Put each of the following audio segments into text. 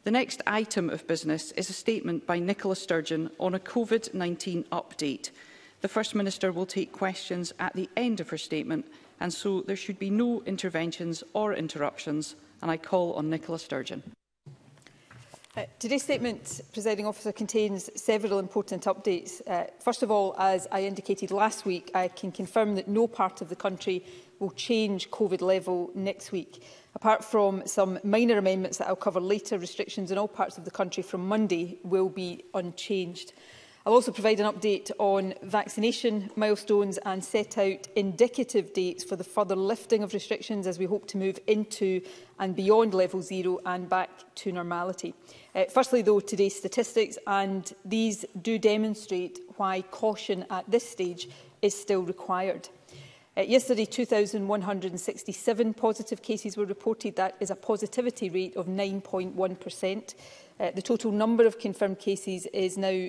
The next item of business is a statement by Nicola Sturgeon on a COVID-19 update. The First Minister will take questions at the end of her statement, and so there should be no interventions or interruptions, and I call on Nicola Sturgeon. Today's statement, Presiding Officer, contains several important updates. First of all, as I indicated last week, I can confirm that no part of the country will change COVID level next week. Apart from some minor amendments that I'll cover later, restrictions in all parts of the country from Monday will be unchanged. I'll also provide an update on vaccination milestones and set out indicative dates for the further lifting of restrictions as we hope to move into and beyond level 0 and back to normality. Firstly, though, today's statistics, and these do demonstrate why caution at this stage is still required. Yesterday, 2,167 positive cases were reported. That is a positivity rate of 9.1%. The total number of confirmed cases is now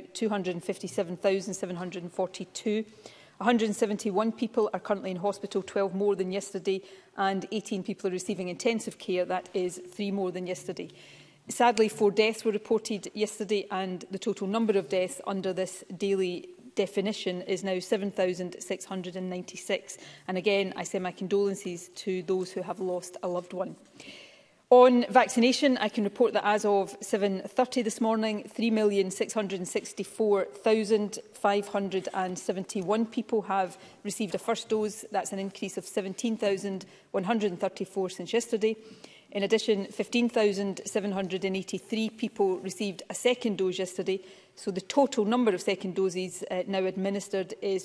257,742. 171 people are currently in hospital, 12 more than yesterday, and 18 people are receiving intensive care. That is 3 more than yesterday. Sadly, 4 deaths were reported yesterday, and the total number of deaths under this daily definition is now 7,696. And again, I send my condolences to those who have lost a loved one. On vaccination, I can report that as of 7:30 this morning, 3,664,571 people have received a first dose. That's an increase of 17,134 since yesterday. In addition, 15,783 people received a second dose yesterday. So the total number of second doses now administered is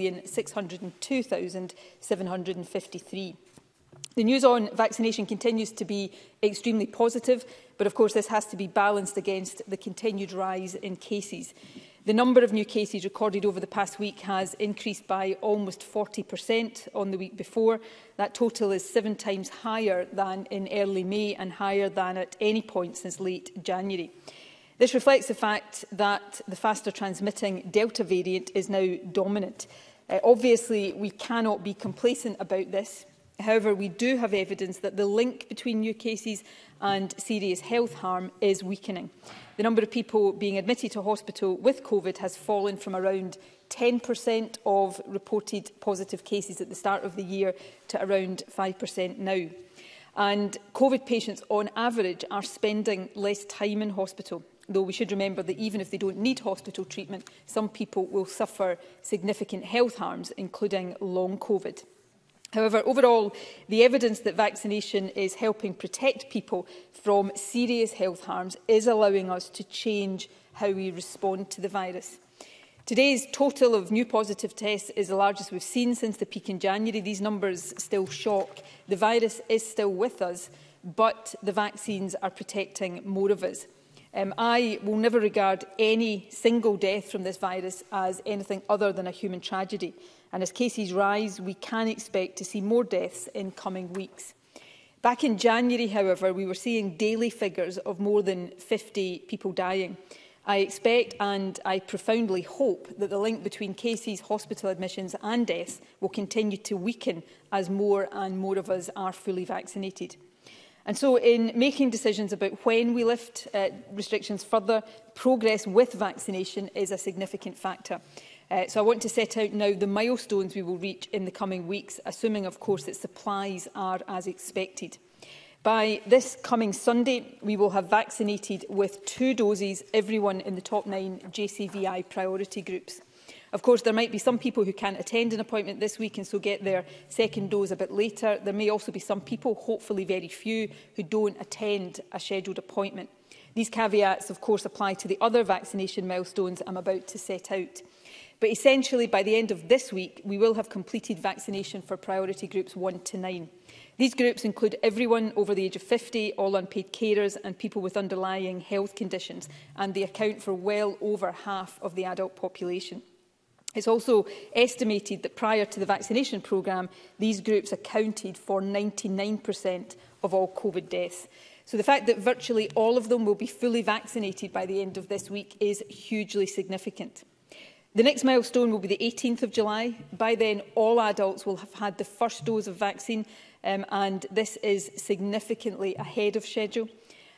2,602,753. The news on vaccination continues to be extremely positive, but of course this has to be balanced against the continued rise in cases. The number of new cases recorded over the past week has increased by almost 40% on the week before. That total is 7 times higher than in early May and higher than at any point since late January. This reflects the fact that the faster transmitting Delta variant is now dominant. Obviously, we cannot be complacent about this. However, we do have evidence that the link between new cases and serious health harm is weakening. The number of people being admitted to hospital with COVID has fallen from around 10% of reported positive cases at the start of the year to around 5% now. And COVID patients, on average, are spending less time in hospital, though we should remember that even if they don't need hospital treatment, some people will suffer significant health harms, including long COVID. However, overall, the evidence that vaccination is helping protect people from serious health harms is allowing us to change how we respond to the virus. Today's total of new positive tests is the largest we've seen since the peak in January. These numbers still shock. The virus is still with us, but the vaccines are protecting more of us. I will never regard any single death from this virus as anything other than a human tragedy. And as cases rise, we can expect to see more deaths in coming weeks. Back in January, however, we were seeing daily figures of more than 50 people dying. I expect and I profoundly hope that the link between cases, hospital admissions and deaths will continue to weaken as more and more of us are fully vaccinated. And so in making decisions about when we lift restrictions further, progress with vaccination is a significant factor. So I want to set out now the milestones we will reach in the coming weeks, assuming, of course, that supplies are as expected. By this coming Sunday, we will have vaccinated with 2 doses everyone in the top 9 JCVI priority groups. Of course, there might be some people who can't attend an appointment this week and so get their second dose a bit later. There may also be some people, hopefully very few, who don't attend a scheduled appointment. These caveats, of course, apply to the other vaccination milestones I'm about to set out. But essentially, by the end of this week, we will have completed vaccination for priority groups 1 to 9. These groups include everyone over the age of 50, all unpaid carers and people with underlying health conditions, and they account for well over half of the adult population. It's also estimated that prior to the vaccination programme, these groups accounted for 99% of all COVID deaths. So the fact that virtually all of them will be fully vaccinated by the end of this week is hugely significant. The next milestone will be the 18th of July. By then, all adults will have had the first dose of vaccine, and this is significantly ahead of schedule.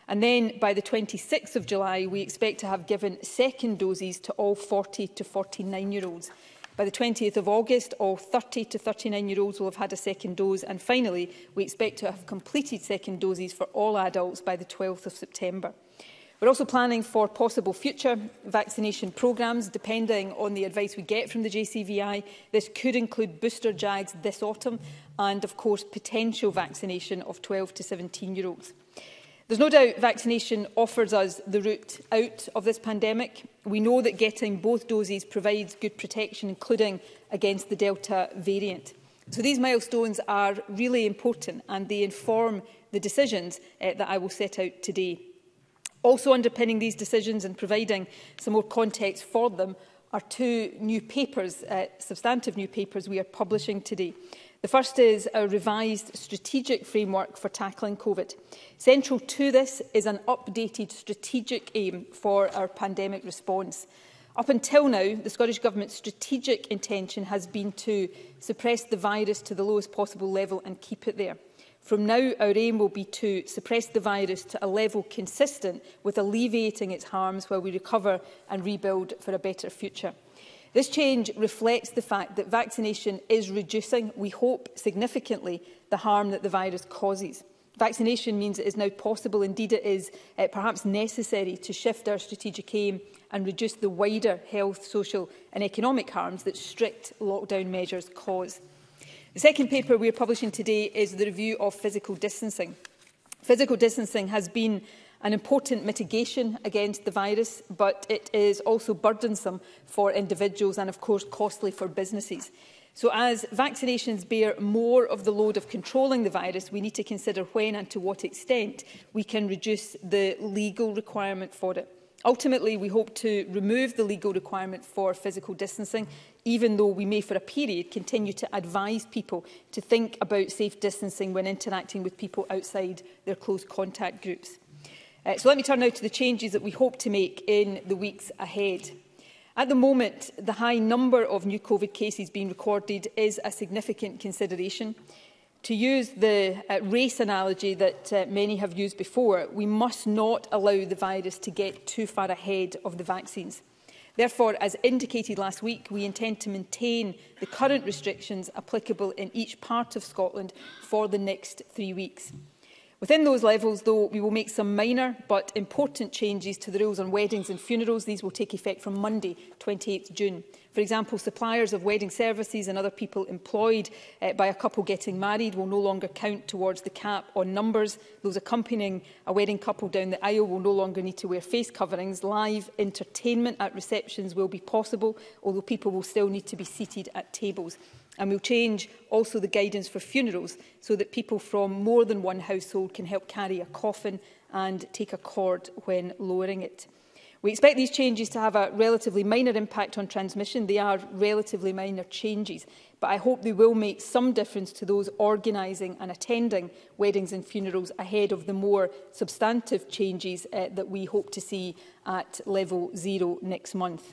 And then by the 26th of July, we expect to have given second doses to all 40 to 49-year-olds. By the 20th of August, all 30 to 39-year-olds will have had a second dose. And finally, we expect to have completed second doses for all adults by the 12th of September. We're also planning for possible future vaccination programmes, depending on the advice we get from the JCVI. This could include booster jags this autumn and, of course, potential vaccination of 12 to 17-year-olds. There's no doubt vaccination offers us the route out of this pandemic. We know that getting both doses provides good protection, including against the Delta variant. So these milestones are really important and they inform the decisions that I will set out today. Also underpinning these decisions and providing some more context for them are two new papers, substantive new papers we are publishing today. The first is a revised strategic framework for tackling COVID. Central to this is an updated strategic aim for our pandemic response. Up until now, the Scottish Government's strategic intention has been to suppress the virus to the lowest possible level and keep it there. From now, our aim will be to suppress the virus to a level consistent with alleviating its harms while we recover and rebuild for a better future. This change reflects the fact that vaccination is reducing, we hope significantly, the harm that the virus causes. Vaccination means it is now possible, indeed it is perhaps necessary, to shift our strategic aim and reduce the wider health, social and economic harms that strict lockdown measures cause. The second paper we are publishing today is the review of physical distancing. Physical distancing has been an important mitigation against the virus, but it is also burdensome for individuals and, of course, costly for businesses. So as vaccinations bear more of the load of controlling the virus, we need to consider when and to what extent we can reduce the legal requirement for it. Ultimately, we hope to remove the legal requirement for physical distancing, even though we may for a period continue to advise people to think about safe distancing when interacting with people outside their close contact groups. So let me turn now to the changes that we hope to make in the weeks ahead. At the moment, the high number of new COVID cases being recorded is a significant consideration. To use the race analogy that many have used before, we must not allow the virus to get too far ahead of the vaccines. Therefore, as indicated last week, we intend to maintain the current restrictions applicable in each part of Scotland for the next 3 weeks. Within those levels, though, we will make some minor but important changes to the rules on weddings and funerals. These will take effect from Monday, 28th June. For example, suppliers of wedding services and other people employed by a couple getting married will no longer count towards the cap on numbers. Those accompanying a wedding couple down the aisle will no longer need to wear face coverings. Live entertainment at receptions will be possible, although people will still need to be seated at tables. And we'll change also the guidance for funerals so that people from more than one household can help carry a coffin and take a cord when lowering it. We expect these changes to have a relatively minor impact on transmission. They are relatively minor changes, but I hope they will make some difference to those organising and attending weddings and funerals ahead of the more substantive changes that we hope to see at level 0 next month.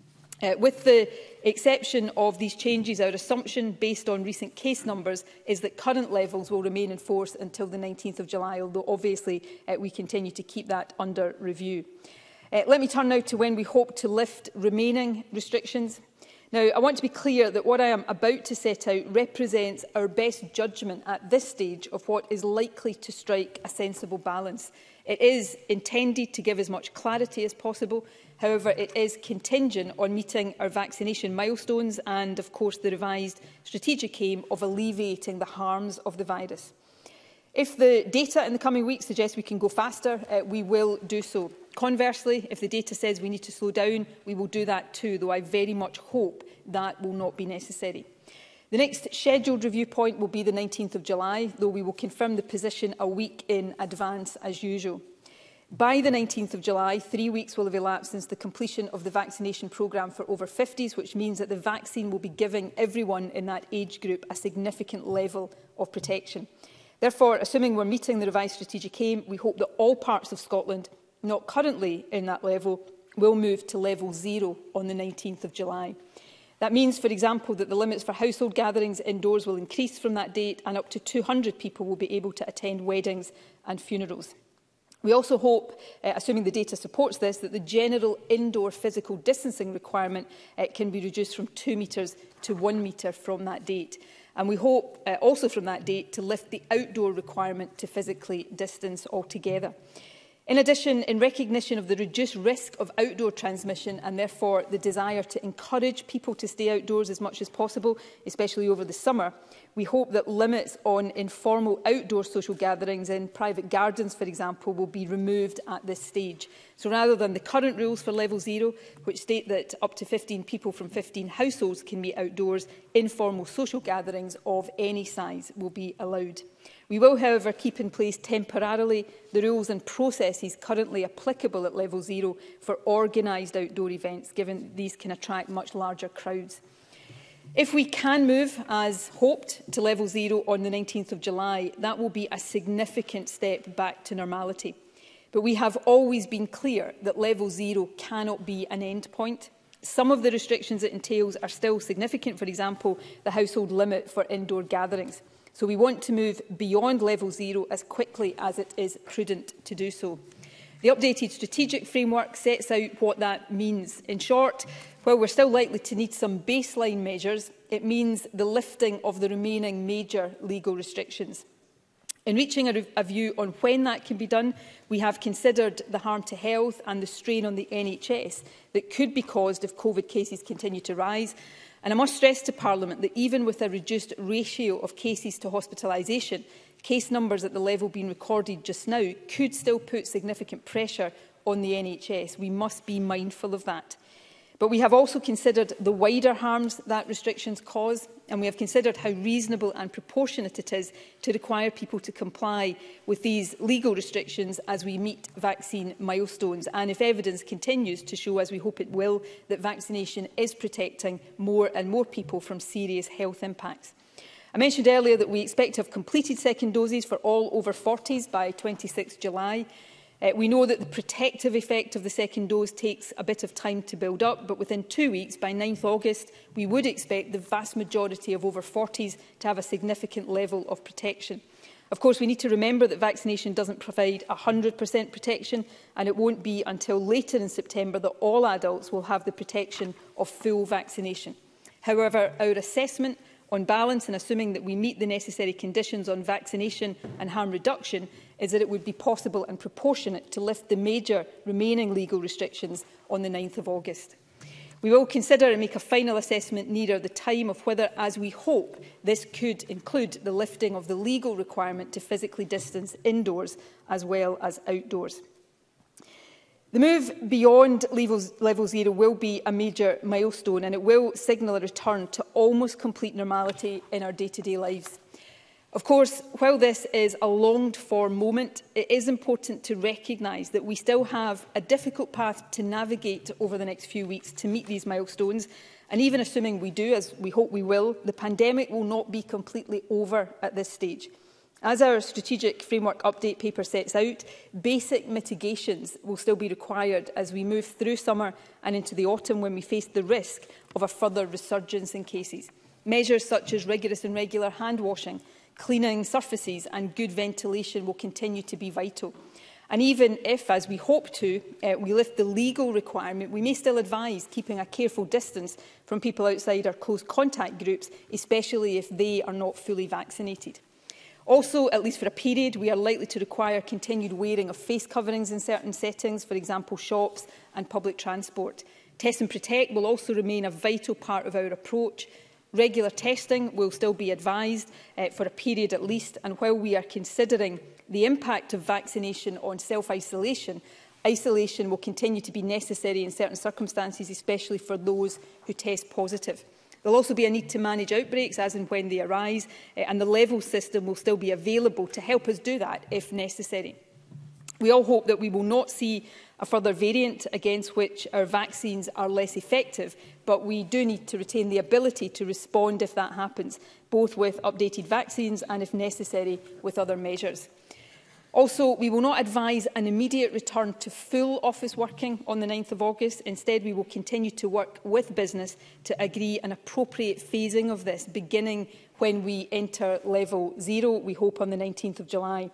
With the exception of these changes, our assumption, based on recent case numbers, is that current levels will remain in force until the 19th of July, although obviously we continue to keep that under review. Let me turn now to when we hope to lift remaining restrictions. Now, I want to be clear that what I am about to set out represents our best judgment at this stage of what is likely to strike a sensible balance. It is intended to give as much clarity as possible. However, it is contingent on meeting our vaccination milestones and, of course, the revised strategic aim of alleviating the harms of the virus. If the data in the coming weeks suggests we can go faster, we will do so. Conversely, if the data says we need to slow down, we will do that too, though I very much hope that will not be necessary. The next scheduled review point will be the 19th of July, though we will confirm the position a week in advance as usual. By the 19th of July, 3 weeks will have elapsed since the completion of the vaccination programme for over 50s, which means that the vaccine will be giving everyone in that age group a significant level of protection. Therefore, assuming we're meeting the revised strategic aim, we hope that all parts of Scotland, not currently in that level, will move to level 0 on the 19th of July. That means, for example, that the limits for household gatherings indoors will increase from that date and up to 200 people will be able to attend weddings and funerals. We also hope, assuming the data supports this, that the general indoor physical distancing requirement can be reduced from 2 metres to 1 metre from that date. And we hope also from that date to lift the outdoor requirement to physically distance altogether. In addition, in recognition of the reduced risk of outdoor transmission and therefore the desire to encourage people to stay outdoors as much as possible, especially over the summer, we hope that limits on informal outdoor social gatherings in private gardens, for example, will be removed at this stage. So rather than the current rules for level 0, which state that up to 15 people from 15 households can meet outdoors, informal social gatherings of any size will be allowed. We will, however, keep in place temporarily the rules and processes currently applicable at level 0 for organised outdoor events, given these can attract much larger crowds. If we can move, as hoped, to level 0 on the 19th of July, that will be a significant step back to normality. But we have always been clear that level 0 cannot be an end point. Some of the restrictions it entails are still significant, for example, the household limit for indoor gatherings. So we want to move beyond level 0 as quickly as it is prudent to do so. The updated strategic framework sets out what that means. In short, while we're still likely to need some baseline measures, it means the lifting of the remaining major legal restrictions. In reaching a view on when that can be done, we have considered the harm to health and the strain on the NHS that could be caused if COVID cases continue to rise. And I must stress to Parliament that even with a reduced ratio of cases to hospitalisation, case numbers at the level being recorded just now could still put significant pressure on the NHS. We must be mindful of that. But we have also considered the wider harms that restrictions cause, and we have considered how reasonable and proportionate it is to require people to comply with these legal restrictions as we meet vaccine milestones, and if evidence continues to show, as we hope it will, that vaccination is protecting more and more people from serious health impacts. I mentioned earlier that we expect to have completed second doses for all over 40s by 26 July. We know that the protective effect of the second dose takes a bit of time to build up, but within 2 weeks, by 9th August, we would expect the vast majority of over 40s to have a significant level of protection. Of course, we need to remember that vaccination doesn't provide 100% protection, and it won't be until later in September that all adults will have the protection of full vaccination. However, our assessment on balance, and assuming that we meet the necessary conditions on vaccination and harm reduction, is that it would be possible and proportionate to lift the major remaining legal restrictions on the 9th of August. We will consider and make a final assessment nearer the time of whether, as we hope, this could include the lifting of the legal requirement to physically distance indoors as well as outdoors. The move beyond level 0 will be a major milestone, and it will signal a return to almost complete normality in our day-to-day lives. Of course, while this is a longed-for moment, it is important to recognise that we still have a difficult path to navigate over the next few weeks to meet these milestones. And even assuming we do, as we hope we will, the pandemic will not be completely over at this stage. As our strategic framework update paper sets out, basic mitigations will still be required as we move through summer and into the autumn, when we face the risk of a further resurgence in cases. Measures such as rigorous and regular hand washing, cleaning surfaces and good ventilation will continue to be vital. And even if, as we hope to, we lift the legal requirement, we may still advise keeping a careful distance from people outside our close contact groups, especially if they are not fully vaccinated. Also, at least for a period, we are likely to require continued wearing of face coverings in certain settings, for example shops and public transport. Test and protect will also remain a vital part of our approach. Regular testing will still be advised for a period at least, and while we are considering the impact of vaccination on self-isolation, isolation will continue to be necessary in certain circumstances, especially for those who test positive. There will also be a need to manage outbreaks as and when they arise, and the level system will still be available to help us do that if necessary. We all hope that we will not see a further variant against which our vaccines are less effective, but we do need to retain the ability to respond if that happens, both with updated vaccines and, if necessary, with other measures. Also, we will not advise an immediate return to full office working on the 9th of August. Instead, we will continue to work with business to agree an appropriate phasing of this, beginning when we enter level 0, we hope on the 19th of July.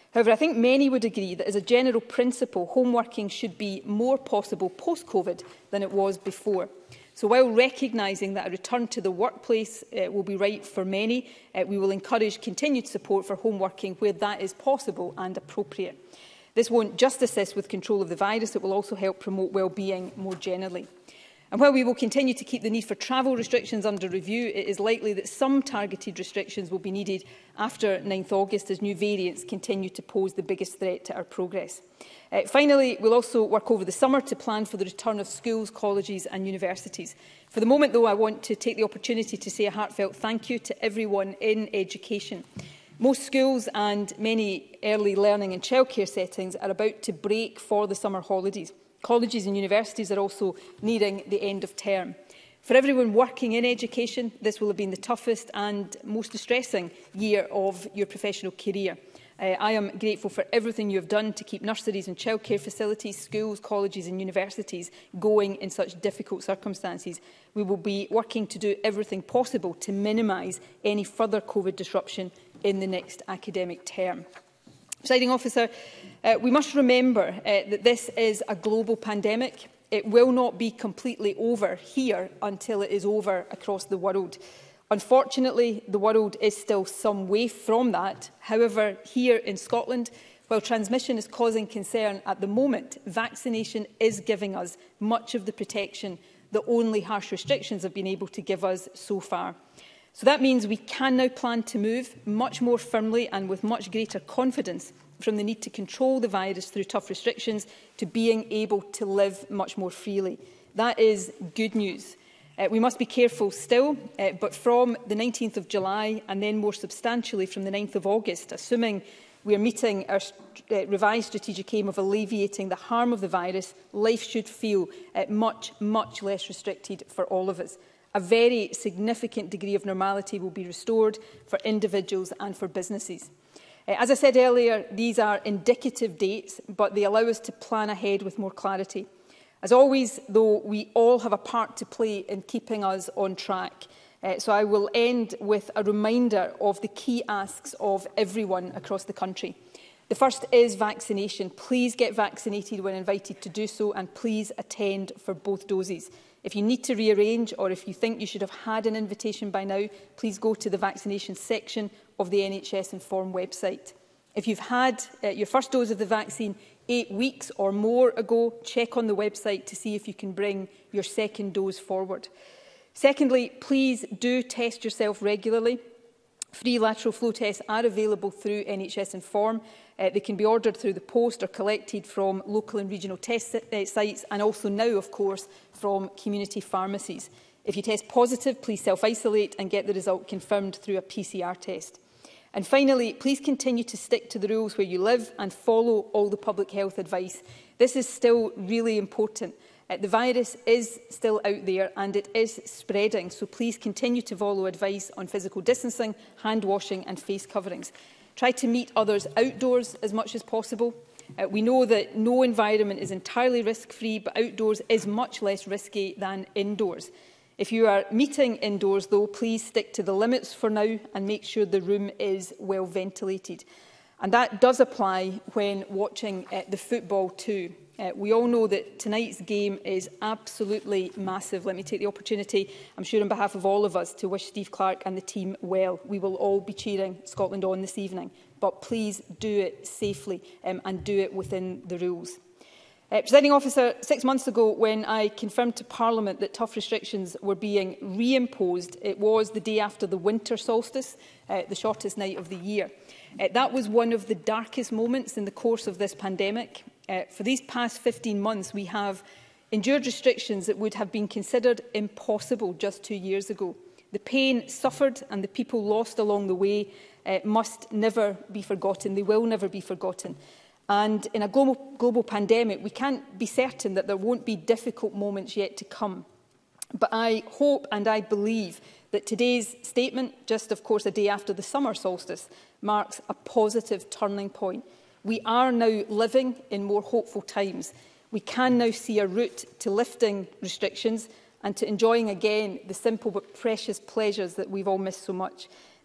However, I think many would agree that as a general principle, home working should be more possible post-COVID than it was before. So while recognising that a return to the workplace will be right for many, we will encourage continued support for home working where that is possible and appropriate. This won't just assist with control of the virus, it will also help promote well-being more generally. And while we will continue to keep the need for travel restrictions under review, it is likely that some targeted restrictions will be needed after 9th August as new variants continue to pose the biggest threat to our progress. Finally, we'll also work over the summer to plan for the return of schools, colleges and universities. For the moment, though, I want to take the opportunity to say a heartfelt thank you to everyone in education. Most schools and many early learning and childcare settings are about to break for the summer holidays. Colleges and universities are also nearing the end of term. For everyone working in education, this will have been the toughest and most distressing year of your professional career. I am grateful for everything you have done to keep nurseries and childcare facilities, schools, colleges and universities going in such difficult circumstances. We will be working to do everything possible to minimise any further COVID disruption in the next academic term. Presiding Officer, we must remember that this is a global pandemic. It will not be completely over here until it is over across the world. Unfortunately, the world is still some way from that. However, here in Scotland, while transmission is causing concern at the moment, vaccination is giving us much of the protection that only harsh restrictions have been able to give us so far. So that means we can now plan to move much more firmly and with much greater confidence from the need to control the virus through tough restrictions to being able to live much more freely. That is good news. We must be careful still, but from the 19th of July and then more substantially from the 9th of August, assuming we are meeting our revised strategic aim of alleviating the harm of the virus, life should feel much less restricted for all of us. A very significant degree of normality will be restored for individuals and for businesses. As I said earlier, these are indicative dates, but they allow us to plan ahead with more clarity. As always, though, we all have a part to play in keeping us on track. So I will end with a reminder of the key asks of everyone across the country. The first is vaccination. Please get vaccinated when invited to do so, and please attend for both doses. If you need to rearrange or if you think you should have had an invitation by now, please go to the vaccination section of the NHS Inform website. If you've had your first dose of the vaccine 8 weeks or more ago, check on the website to see if you can bring your second dose forward. Secondly, please do test yourself regularly. Free lateral flow tests are available through NHS Inform. They can be ordered through the post or collected from local and regional test sites, and also now, of course, from community pharmacies. If you test positive, please self-isolate and get the result confirmed through a PCR test. And finally, please continue to stick to the rules where you live and follow all the public health advice. This is still really important. The virus is still out there and it is spreading, so please continue to follow advice on physical distancing, hand washing and face coverings. Try to meet others outdoors as much as possible. We know that no environment is entirely risk-free, but outdoors is much less risky than indoors. If you are meeting indoors, though, please stick to the limits for now and make sure the room is well ventilated. And that does apply when watching the football too. We all know that tonight's game is absolutely massive. Let me take the opportunity, I'm sure on behalf of all of us, to wish Steve Clarke and the team well. We will all be cheering Scotland on this evening, but please do it safely and do it within the rules. Presiding Officer, 6 months ago, when I confirmed to Parliament that tough restrictions were being reimposed, it was the day after the winter solstice, the shortest night of the year. That was one of the darkest moments in the course of this pandemic. For these past 15 months, we have endured restrictions that would have been considered impossible just 2 years ago. The pain suffered and the people lost along the way must never be forgotten. They will never be forgotten. And in a global pandemic, we can't be certain that there won't be difficult moments yet to come. But I hope and I believe that today's statement, just of course a day after the summer solstice, marks a positive turning point. We are now living in more hopeful times. We can now see a route to lifting restrictions and to enjoying again the simple but precious pleasures that we've all missed so much.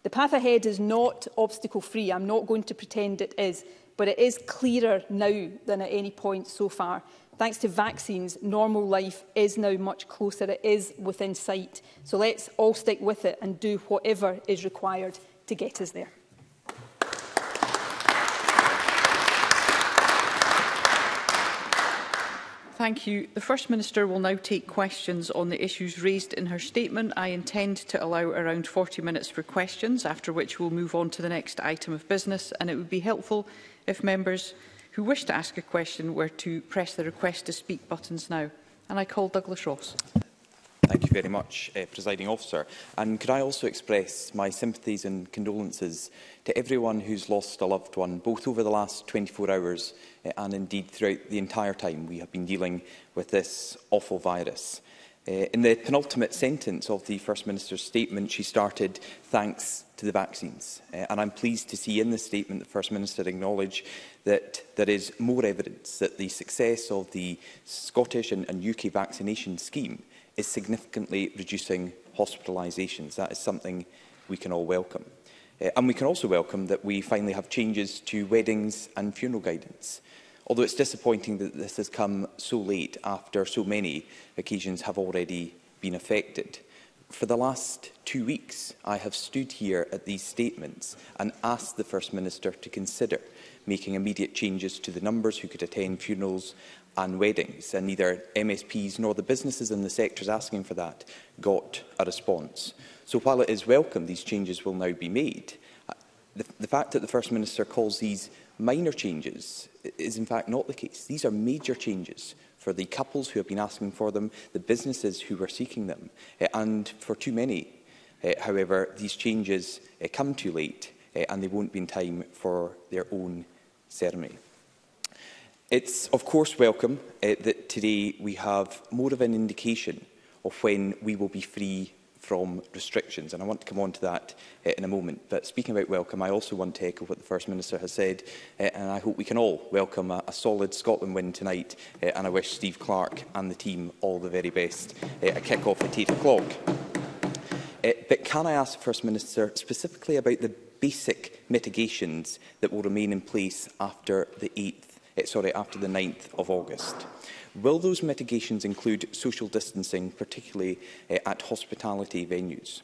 The path ahead is not obstacle-free. I'm not going to pretend it is, but it is clearer now than at any point so far. Thanks to vaccines, normal life is now much closer. It is within sight. So let's all stick with it and do whatever is required to get us there. Thank you. The First Minister will now take questions on the issues raised in her statement. I intend to allow around 40 minutes for questions, after which we'll move on to the next item of business, and it would be helpful if members who wish to ask a question were to press the request to speak buttons now. And I call Douglas Ross. Thank you very much, Presiding Officer. And could I also express my sympathies and condolences to everyone who's lost a loved one, both over the last 24 hours and indeed throughout the entire time we have been dealing with this awful virus. In the penultimate sentence of the First Minister's statement, she started, "Thanks to the vaccines." And I'm pleased to see in the statement the First Minister acknowledge that there is more evidence that the success of the Scottish and UK vaccination scheme is significantly reducing hospitalisations. That is something we can all welcome. And we can also welcome that we finally have changes to weddings and funeral guidance. Although it's disappointing that this has come so late after so many occasions have already been affected. For the last 2 weeks, I have stood here at these statements and asked the First Minister to consider making immediate changes to the numbers who could attend funerals and weddings, and neither MSPs nor the businesses in the sectors asking for that got a response. So while it is welcome these changes will now be made, the fact that the First Minister calls these minor changes is in fact not the case. These are major changes for the couples who have been asking for them, the businesses who were seeking them, and for too many, however, these changes come too late and they won't be in time for their own ceremony. It's of course welcome that today we have more of an indication of when we will be free from restrictions, and I want to come on to that in a moment. But speaking about welcome, I also want to echo what the First Minister has said, and I hope we can all welcome a solid Scotland win tonight, and I wish Steve Clarke and the team all the very best at kick-off at 8 o'clock. But can I ask the First Minister specifically about the basic mitigations that will remain in place after the 9th of August? Will those mitigations include social distancing, particularly at hospitality venues?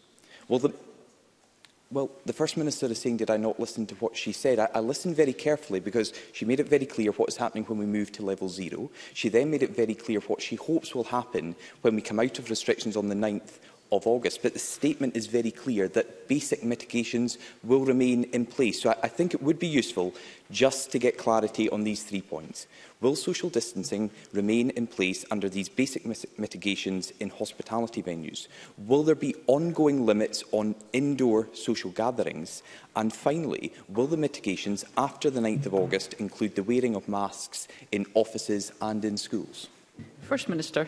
Well, the First Minister is saying, did I not listen to what she said? I listened very carefully because she made it very clear what is happening when we move to level 0. She then made it very clear what she hopes will happen when we come out of restrictions on the 9th of August. But the statement is very clear that basic mitigations will remain in place. So I think it would be useful just to get clarity on these 3 points. Will social distancing remain in place under these basic mitigations in hospitality venues? Will there be ongoing limits on indoor social gatherings? And finally, will the mitigations after the 9th of August include the wearing of masks in offices and in schools? First Minister.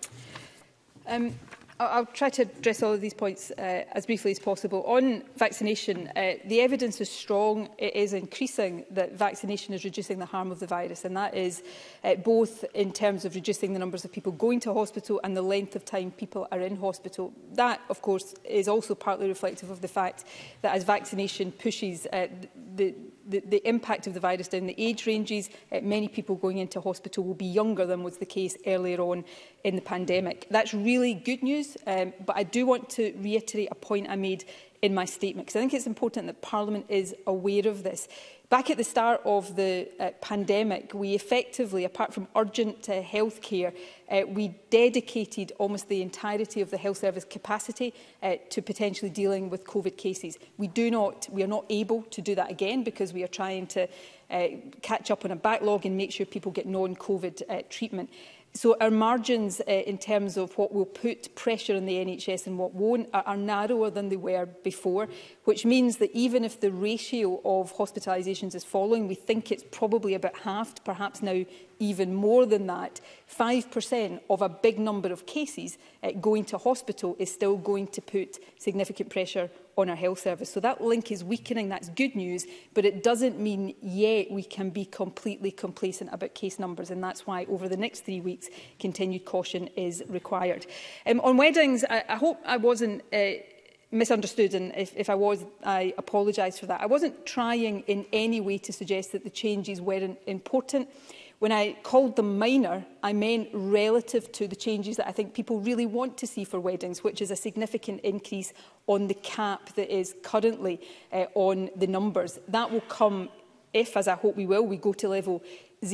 I'll try to address all of these points as briefly as possible. On vaccination, the evidence is strong. It is increasing that vaccination is reducing the harm of the virus, and that is both in terms of reducing the numbers of people going to hospital and the length of time people are in hospital. That, of course, is also partly reflective of the fact that as vaccination pushes the impact of the virus down the age ranges, many people going into hospital will be younger than was the case earlier on in the pandemic. That's really good news, but I do want to reiterate a point I made in my statement, because I think it's important that Parliament is aware of this. Back at the start of the pandemic, we effectively, apart from urgent health care, we dedicated almost the entirety of the health service capacity to potentially dealing with COVID cases. We are not able to do that again because we are trying to catch up on a backlog and make sure people get non-COVID treatment. So our margins in terms of what will put pressure on the NHS and what won't are narrower than they were before, which means that even if the ratio of hospitalisations is falling, we think it's probably about halved, perhaps now even more than that. 5% of a big number of cases going to hospital is still going to put significant pressure on our health service. So that link is weakening. That's good news, but it doesn't mean yet we can be completely complacent about case numbers, and that's why over the next 3 weeks continued caution is required. On weddings, I hope I wasn't misunderstood, and if I was, I apologise for that. I wasn't trying in any way to suggest that the changes weren't important. When I called them minor, I meant relative to the changes that I think people really want to see for weddings, which is a significant increase on the cap that is currently on the numbers. That will come if, as I hope we will, we go to level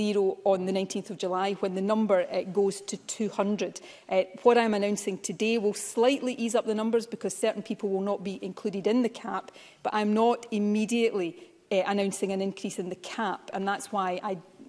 0 on the 19th of July, when the number goes to 200. What I'm announcing today will slightly ease up the numbers because certain people will not be included in the cap, but I'm not immediately announcing an increase in the cap, and that's why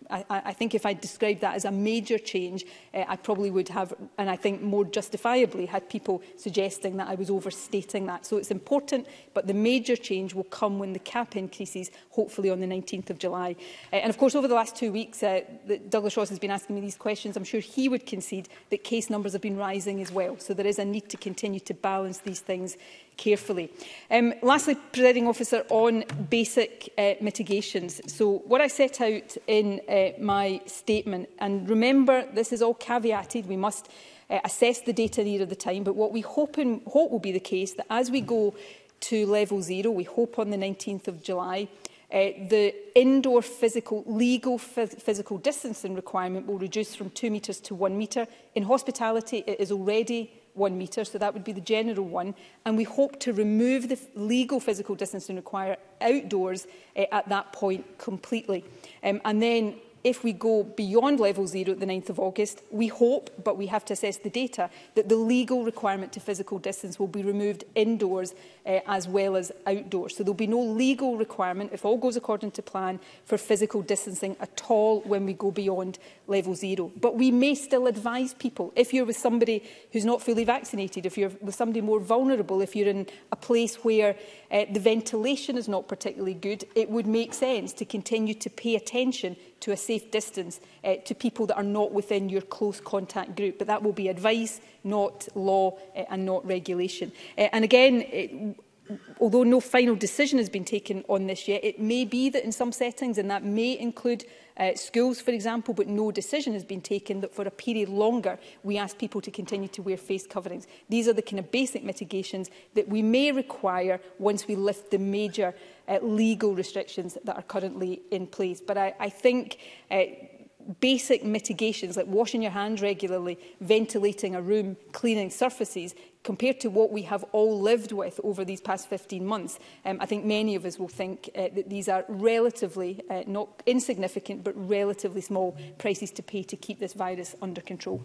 I think if I described that as a major change, I probably would have, and I think more justifiably, had people suggesting that I was overstating that. So it's important, but the major change will come when the cap increases, hopefully on the 19th of July. And of course, over the last 2 weeks, Douglas Ross has been asking me these questions. I'm sure he would concede that case numbers have been rising as well. So there is a need to continue to balance these things carefully. Lastly, Presiding Officer, on basic mitigations. So what I set out in my statement, and remember this is all caveated, we must assess the data nearer the time, but what we hope will be the case, that as we go to level 0, we hope on the 19th of July, the indoor legal physical distancing requirement will reduce from 2 metres to 1 metre. In hospitality, it is already 1 metre, so that would be the general one. And we hope to remove the legal physical distancing required outdoors at that point completely. And then if we go beyond level 0 at the 9th of August, we hope, but we have to assess the data, that the legal requirement to physical distance will be removed indoors as well as outdoors. So there will be no legal requirement, if all goes according to plan, for physical distancing at all when we go beyond level 0. But we may still advise people, if you're with somebody who's not fully vaccinated, if you're with somebody more vulnerable, if you're in a place where the ventilation is not particularly good, it would make sense to continue to pay attention to a safe distance to people that are not within your close contact group. But that will be advice, not law and not regulation. And again, although no final decision has been taken on this yet, it may be that in some settings, and that may include schools, for example, but no decision has been taken, that for a period longer we ask people to continue to wear face coverings. These are the kind of basic mitigations that we may require once we lift the major legal restrictions that are currently in place. But I think basic mitigations like washing your hands regularly, ventilating a room, cleaning surfaces, compared to what we have all lived with over these past 15 months, I think many of us will think that these are relatively, not insignificant, but relatively small prices to pay to keep this virus under control.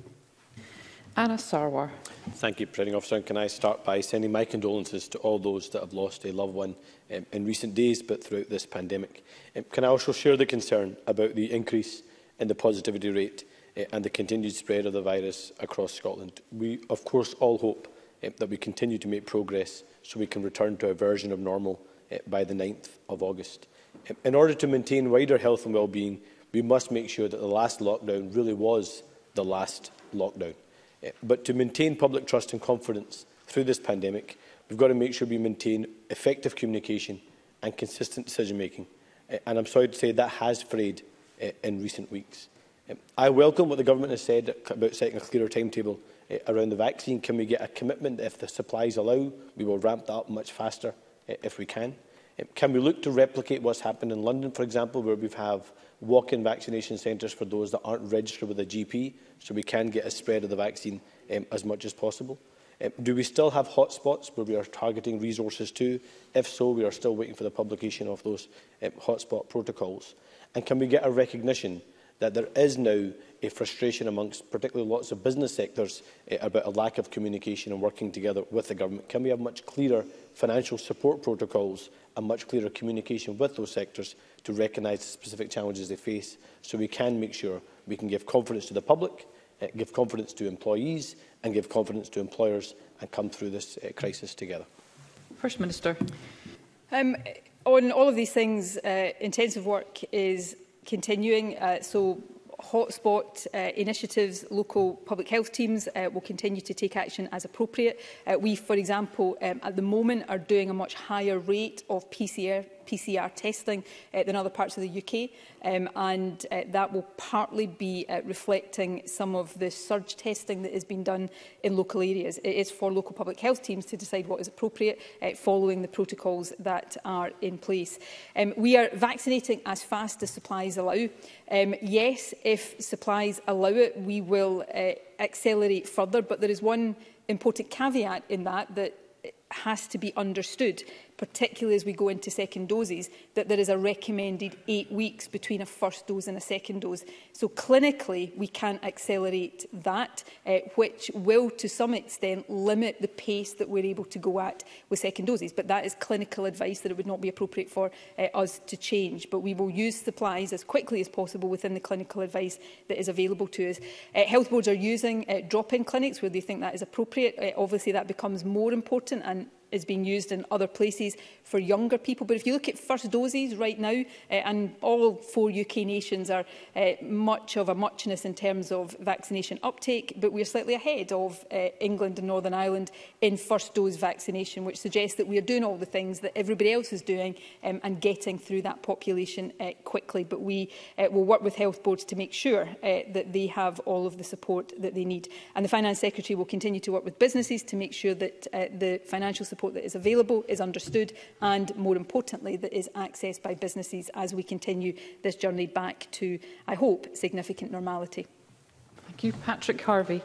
Anna Sarwar. Thank you, Presiding Officer. And can I start by sending my condolences to all those that have lost a loved one in recent days, but throughout this pandemic. Can I also share the concern about the increase in the positivity rate and the continued spread of the virus across Scotland? We, of course, all hope that we continue to make progress so we can return to a version of normal by the 9th of August. In order to maintain wider health and well-being, we must make sure that the last lockdown really was the last lockdown. But to maintain public trust and confidence through this pandemic, we've got to make sure we maintain effective communication and consistent decision-making. And I'm sorry to say that has frayed in recent weeks. I welcome what the Government has said about setting a clearer timetable around the vaccine. Can we get a commitment that if the supplies allow, we will ramp that up much faster if we can? Can we look to replicate what's happened in London, for example, where we have walk-in vaccination centres for those that aren't registered with a GP, so we can get a spread of the vaccine as much as possible? Do we still have hotspots where we are targeting resources to? If so, we are still waiting for the publication of those hotspot protocols. And can we get a recognition that there is now a frustration amongst particularly lots of business sectors about a lack of communication and working together with the Government? Can we have much clearer financial support protocols and much clearer communication with those sectors to recognise the specific challenges they face, so we can make sure we can give confidence to the public, give confidence to employees and give confidence to employers and come through this crisis together? First Minister. On all of these things, intensive work is continuing. So hotspot initiatives, local public health teams will continue to take action as appropriate. We, for example, at the moment are doing a much higher rate of PCR PCR testing than other parts of the UK, and that will partly be reflecting some of the surge testing that is being done in local areas. It is for local public health teams to decide what is appropriate, following the protocols that are in place. We are vaccinating as fast as supplies allow. Yes, if supplies allow it, we will accelerate further, but there is one important caveat in that has to be understood, particularly as we go into second doses, that there is a recommended 8 weeks between a first dose and a second dose. So clinically, we can accelerate that, which will to some extent limit the pace that we're able to go at with second doses. But that is clinical advice that it would not be appropriate for us to change. But we will use supplies as quickly as possible within the clinical advice that is available to us. Health boards are using drop-in clinics where they think that is appropriate. Obviously, that becomes more important and is being used in other places for younger people. But if you look at first doses right now, and all 4 UK nations are much of a muchness in terms of vaccination uptake, but we're slightly ahead of England and Northern Ireland in first dose vaccination, which suggests that we are doing all the things that everybody else is doing and getting through that population quickly. But we will work with health boards to make sure that they have all of the support that they need. And the Finance Secretary will continue to work with businesses to make sure that the financial support that is available is understood and, more importantly, that is accessed by businesses as we continue this journey back to, I hope, significant normality. Thank you. Patrick Harvey.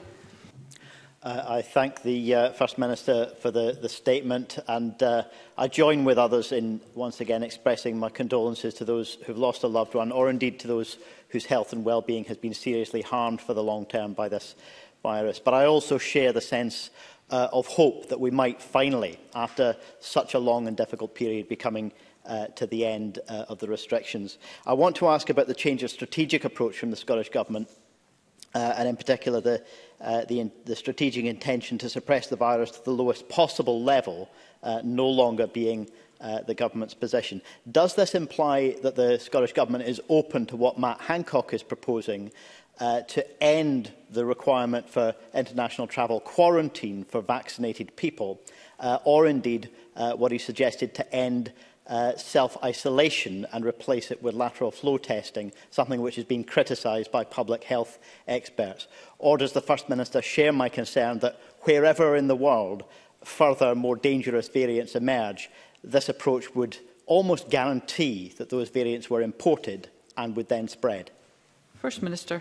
I thank the First Minister for the statement, and I join with others in once again expressing my condolences to those who have lost a loved one, or indeed to those whose health and well-being has been seriously harmed for the long term by this virus. But I also share the sense of hope that we might finally, after such a long and difficult period, be coming to the end of the restrictions. I want to ask about the change of strategic approach from the Scottish Government, and in particular the strategic intention to suppress the virus to the lowest possible level, no longer being the Government's position. Does this imply that the Scottish Government is open to what Matt Hancock is proposing, to end the requirement for international travel quarantine for vaccinated people, or indeed what he suggested to end self-isolation and replace it with lateral flow testing, something which has been criticised by public health experts? Or does the First Minister share my concern that wherever in the world further, more dangerous variants emerge, this approach would almost guarantee that those variants were imported and would then spread? First Minister.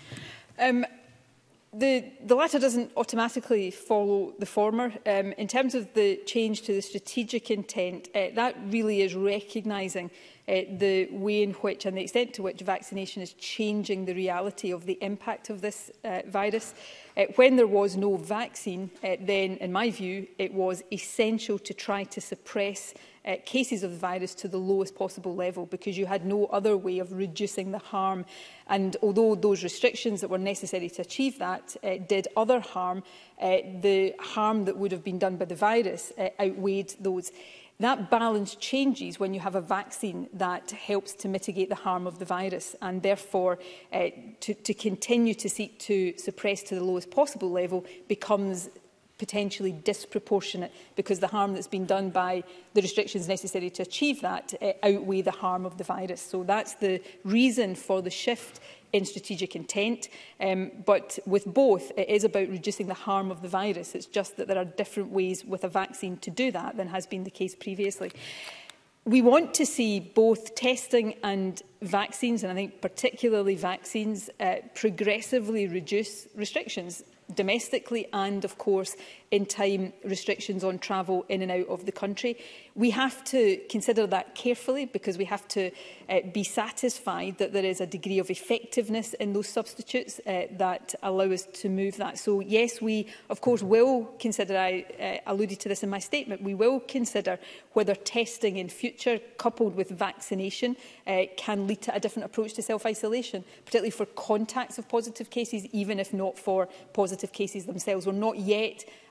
The latter doesn't automatically follow the former. In terms of the change to the strategic intent, that really is recognising the way in which and the extent to which vaccination is changing the reality of the impact of this virus. When there was no vaccine, then, in my view, it was essential to try to suppress cases of the virus to the lowest possible level, because you had no other way of reducing the harm. And although those restrictions that were necessary to achieve that did other harm, the harm that would have been done by the virus outweighed those. That balance changes when you have a vaccine that helps to mitigate the harm of the virus, and therefore to continue to seek to suppress to the lowest possible level becomes potentially disproportionate, because the harm that's been done by the restrictions necessary to achieve that outweigh the harm of the virus. So that's the reason for the shift in strategic intent. But with both, it is about reducing the harm of the virus. It's just that there are different ways with a vaccine to do that than has been the case previously. We want to see both testing and vaccines, and I think particularly vaccines, progressively reduce restrictions domestically and, of course, in time restrictions on travel in and out of the country. We have to consider that carefully, because we have to be satisfied that there is a degree of effectiveness in those substitutes that allow us to move that. So yes, we of course will consider, I alluded to this in my statement, we will consider whether testing in future coupled with vaccination can lead to a different approach to self-isolation, particularly for contacts of positive cases, even if not for positive cases themselves. We're not yet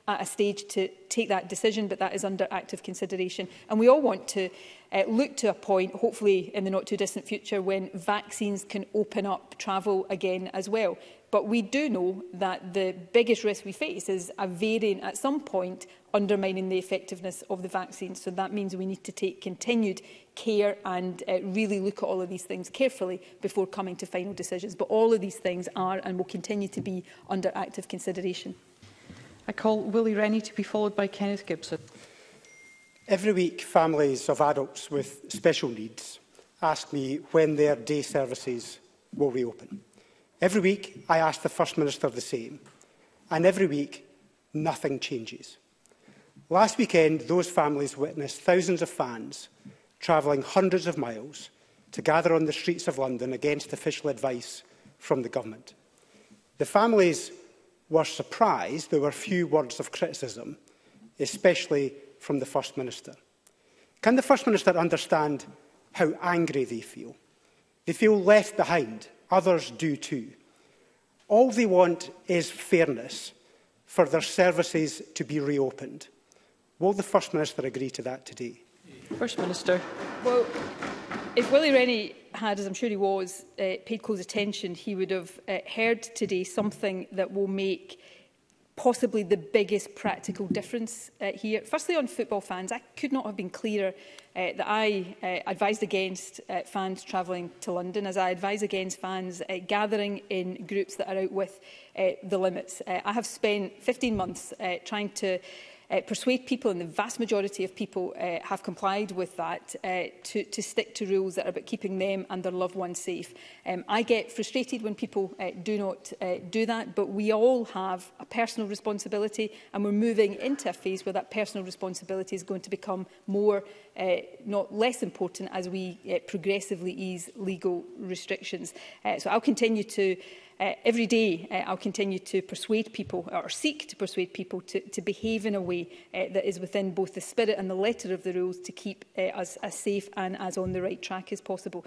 at a stage to take that decision, but that is under active consideration. And we all want to look to a point, hopefully in the not too distant future, when vaccines can open up travel again as well. But we do know that the biggest risk we face is a variant at some point undermining the effectiveness of the vaccine. So that means we need to take continued care and really look at all of these things carefully before coming to final decisions. But all of these things are and will continue to be under active consideration. I call Willie Rennie to be followed by Kenneth Gibson. Every week, families of adults with special needs ask me when their day services will reopen. Every week, I ask the First Minister the same, and every week, nothing changes. Last weekend, those families witnessed thousands of fans travelling hundreds of miles to gather on the streets of London against official advice from the government. The families were surprised there were few words of criticism, especially from the First Minister. Can the First Minister understand how angry they feel? They feel left behind. Others do too. All they want is fairness for their services to be reopened. Will the First Minister agree to that today? First Minister. Well, if Willie Rennie had, as I'm sure he was, paid close attention, he would have heard today something that will make possibly the biggest practical difference here. Firstly, on football fans, I could not have been clearer that I advised against fans travelling to London, as I advise against fans gathering in groups that are out with the limits. I have spent 15 months trying to persuade people, and the vast majority of people have complied with that, to stick to rules that are about keeping them and their loved ones safe. I get frustrated when people do not do that, but we all have a personal responsibility, and we're moving into a phase where that personal responsibility is going to become more, not less important, as we progressively ease legal restrictions. So I'll continue to every day, I'll continue to persuade people, or seek to persuade people, to behave in a way that is within both the spirit and the letter of the rules to keep us as safe and as on the right track as possible.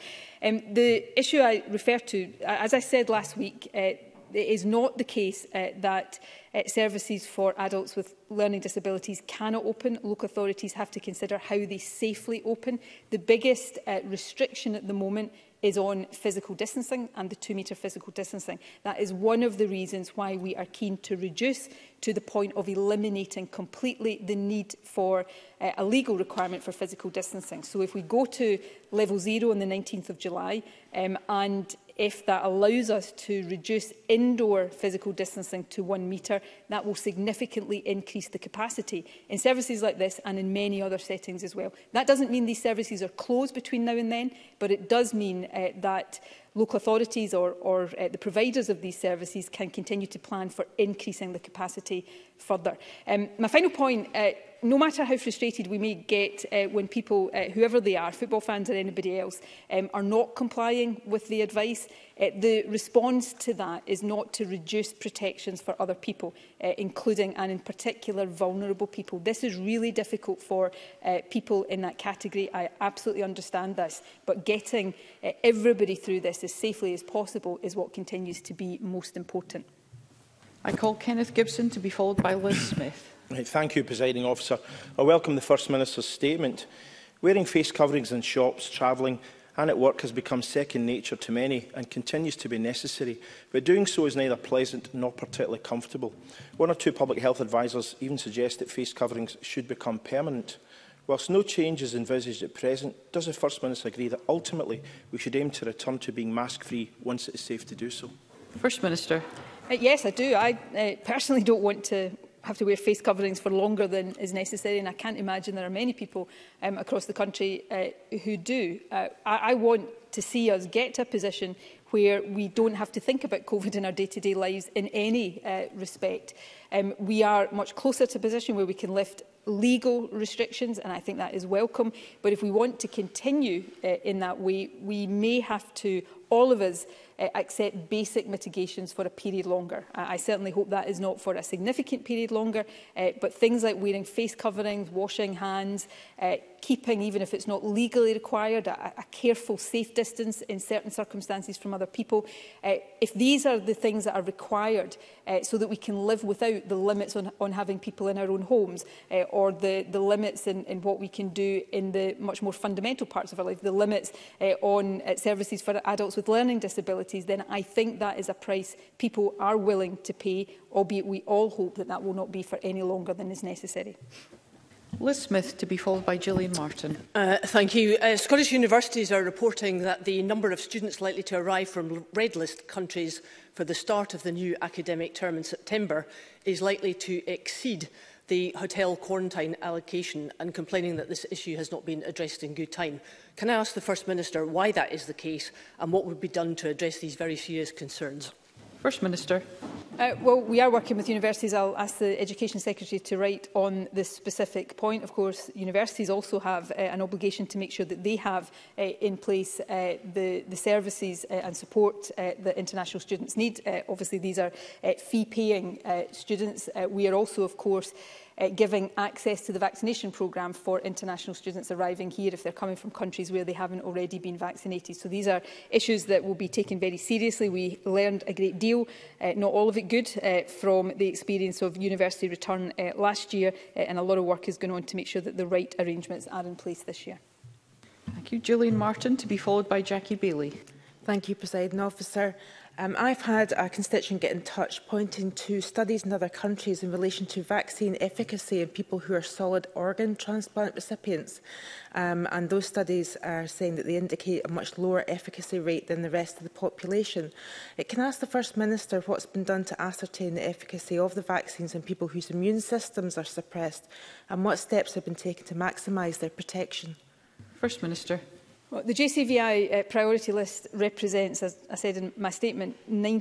The issue I refer to, as I said last week, it is not the case that services for adults with learning disabilities cannot open. Local authorities have to consider how they safely open. The biggest restriction at the moment is on physical distancing and the 2-metre physical distancing. That is one of the reasons why we are keen to reduce to the point of eliminating completely the need for a legal requirement for physical distancing. So if we go to level 0 on the 19th of July, and if that allows us to reduce indoor physical distancing to 1 metre, that will significantly increase the capacity in services like this and in many other settings as well. That doesn't mean these services are closed between now and then, but it does mean that local authorities or the providers of these services can continue to plan for increasing the capacity further. My final point, no matter how frustrated we may get when people, whoever they are, football fans or anybody else, are not complying with the advice, the response to that is not to reduce protections for other people, including and in particular vulnerable people. This is really difficult for people in that category. I absolutely understand this, but getting everybody through this as safely as possible is what continues to be most important. I call Kenneth Gibson to be followed by Liz Smith. Right, thank you, Presiding Officer. I welcome the First Minister's statement. Wearing face coverings in shops, travelling and at work has become second nature to many and continues to be necessary, but doing so is neither pleasant nor particularly comfortable. One or two public health advisers even suggest that face coverings should become permanent. Whilst no change is envisaged at present, does the First Minister agree that ultimately we should aim to return to being mask-free once it is safe to do so? First Minister. Yes, I do. I personally don't want to have to wear face coverings for longer than is necessary, and I can't imagine there are many people across the country who do. I want to see us get to a position where we don't have to think about COVID in our day-to-day lives in any respect. We are much closer to a position where we can lift legal restrictions, and I think that is welcome. But if we want to continue in that way, we may have to all of us accept basic mitigations for a period longer. I certainly hope that is not for a significant period longer, but things like wearing face coverings, washing hands, keeping, even if it's not legally required, a careful, safe distance in certain circumstances from other people. If these are the things that are required so that we can live without the limits on having people in our own homes, or the limits in what we can do in the much more fundamental parts of our life, the limits on services for adults with learning disabilities, then I think that is a price people are willing to pay, albeit we all hope that that will not be for any longer than is necessary. Liz Smith, to be followed by Gillian Martin. Thank you. Scottish universities are reporting that the number of students likely to arrive from red list countries for the start of the new academic term in September is likely to exceed the hotel quarantine allocation, and complaining that this issue has not been addressed in good time. Can I ask the First Minister why that is the case and what would be done to address these very serious concerns? First Minister. Well, we are working with universities. I'll ask the Education Secretary to write on this specific point. Of course, universities also have an obligation to make sure that they have in place the services and support that international students need. Obviously, these are fee-paying students. We are also, of course, giving access to the vaccination programme for international students arriving here if they're coming from countries where they haven't already been vaccinated. So these are issues that will be taken very seriously. We learned a great deal, not all of it good, from the experience of university return last year, and a lot of work is going on to make sure that the right arrangements are in place this year. Thank you. Gillian Martin, to be followed by Jackie Bailey. Thank you, Presiding Officer. I've had a constituent get in touch pointing to studies in other countries in relation to vaccine efficacy in people who are solid organ transplant recipients. And those studies are saying that they indicate a much lower efficacy rate than the rest of the population. Can I ask the First Minister what's been done to ascertain the efficacy of the vaccines in people whose immune systems are suppressed, and what steps have been taken to maximise their protection? First Minister. Well, the JCVI priority list represents, as I said in my statement,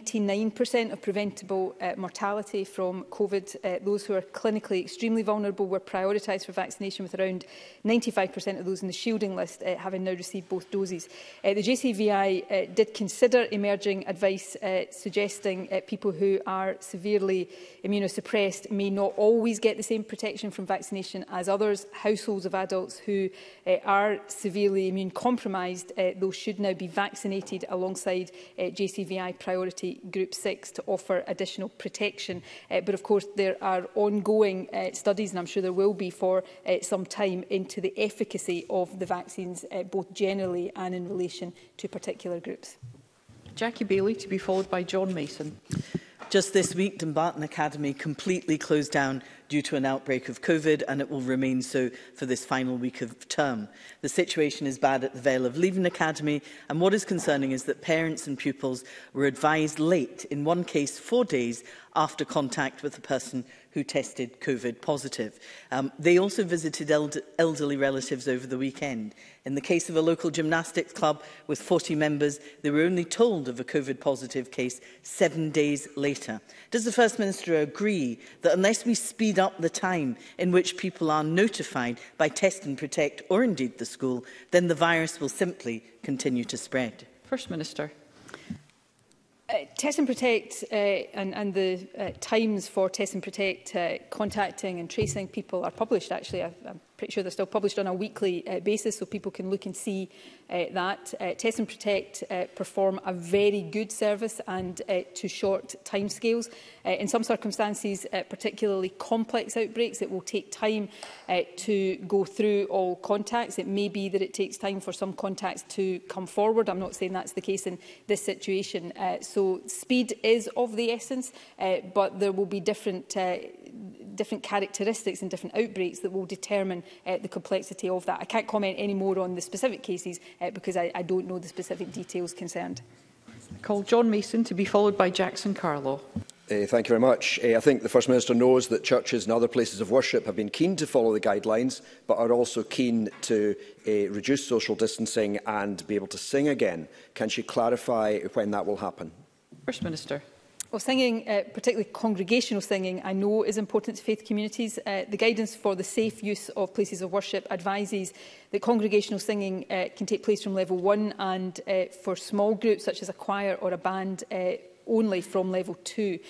99% of preventable mortality from COVID. Those who are clinically extremely vulnerable were prioritised for vaccination, with around 95% of those in the shielding list having now received both doses. The JCVI did consider emerging advice suggesting people who are severely immunosuppressed may not always get the same protection from vaccination as others. Households of adults who are severely immune compromised, those should now be vaccinated alongside JCVI priority group 6 to offer additional protection. But of course there are ongoing studies, and I'm sure there will be for some time, into the efficacy of the vaccines both generally and in relation to particular groups. Jackie Bailey, to be followed by John Mason. Just this week, Dumbarton Academy completely closed down due to an outbreak of COVID, and it will remain so for this final week of term. The situation is bad at the Vale of Leven Academy, and what is concerning is that parents and pupils were advised late, in one case 4 days after contact with a person who tested COVID positive. They also visited elderly relatives over the weekend. In the case of a local gymnastics club with 40 members, they were only told of a COVID positive case 7 days later. Does the First Minister agree that unless we speed up the time in which people are notified by Test and Protect, or indeed the school, then the virus will simply continue to spread? First Minister. Test and Protect and the times for Test and Protect contacting and tracing people are published, actually. I'm pretty sure they're still published on a weekly basis, so people can look and see that. Test and Protect perform a very good service and to short timescales. In some circumstances, particularly complex outbreaks, it will take time to go through all contacts. It may be that it takes time for some contacts to come forward. I'm not saying that's the case in this situation. So speed is of the essence, but there will be different characteristics and different outbreaks that will determine the complexity of that. I can't comment any more on the specific cases because I don't know the specific details concerned. I call John Mason, to be followed by Jackson Carlaw. Thank you very much. I think the First Minister knows that churches and other places of worship have been keen to follow the guidelines, but are also keen to reduce social distancing and be able to sing again. Can she clarify when that will happen? First Minister. Well, singing, particularly congregational singing, I know is important to faith communities. The guidance for the safe use of places of worship advises that congregational singing can take place from level 1 and for small groups such as a choir or a band only from level 2.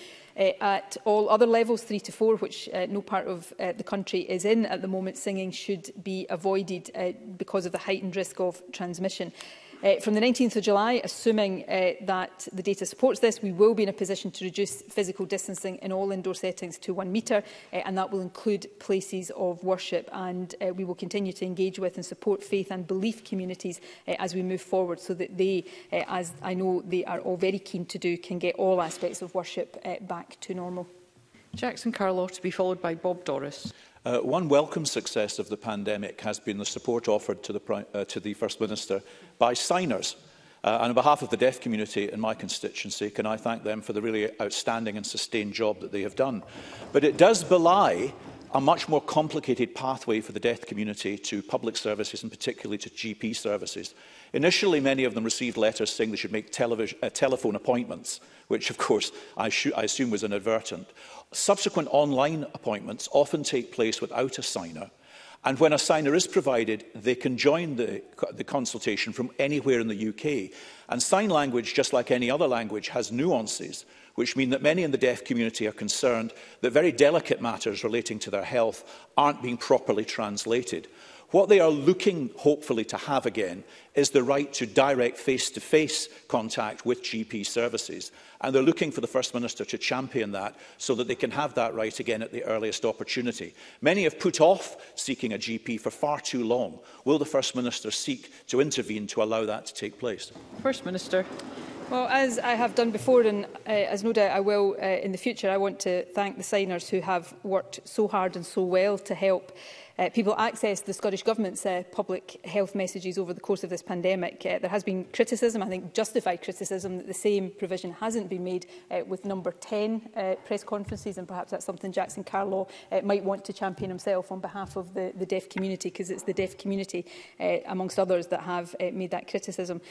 At all other levels, 3 to 4, which no part of the country is in at the moment, singing should be avoided because of the heightened risk of transmission. From the 19th of July, assuming that the data supports this, we will be in a position to reduce physical distancing in all indoor settings to 1 metre, and that will include places of worship. And we will continue to engage with and support faith and belief communities as we move forward, so that they, as I know they are all very keen to do, can get all aspects of worship back to normal. Jackson Carlaw, to be followed by Bob Doris. One welcome success of the pandemic has been the support offered to the First Minister by signers. And on behalf of the deaf community in my constituency, can I thank them for the really outstanding and sustained job that they have done. But it does belie a much more complicated pathway for the deaf community to public services, and particularly to GP services. Initially, many of them received letters saying they should make telephone appointments, which, of course, I assume was inadvertent. Subsequent online appointments often take place without a signer, and when a signer is provided, they can join the consultation from anywhere in the UK. And sign language, just like any other language, has nuances, which mean that many in the deaf community are concerned that very delicate matters relating to their health aren't being properly translated. What they are looking, hopefully, to have again is the right to direct face-to-face contact with GP services. And they're looking for the First Minister to champion that so that they can have that right again at the earliest opportunity. Many have put off seeking a GP for far too long. Will the First Minister seek to intervene to allow that to take place? First Minister. Well, as I have done before, and as no doubt I will in the future, I want to thank the signers who have worked so hard and so well to help people access the Scottish Government's public health messages over the course of this pandemic. There has been criticism, I think justified criticism, that the same provision hasn't been made with number 10 press conferences, and perhaps that's something Jackson Carlaw might want to champion himself on behalf of the deaf community, because it's the deaf community, amongst others, that have made that criticism.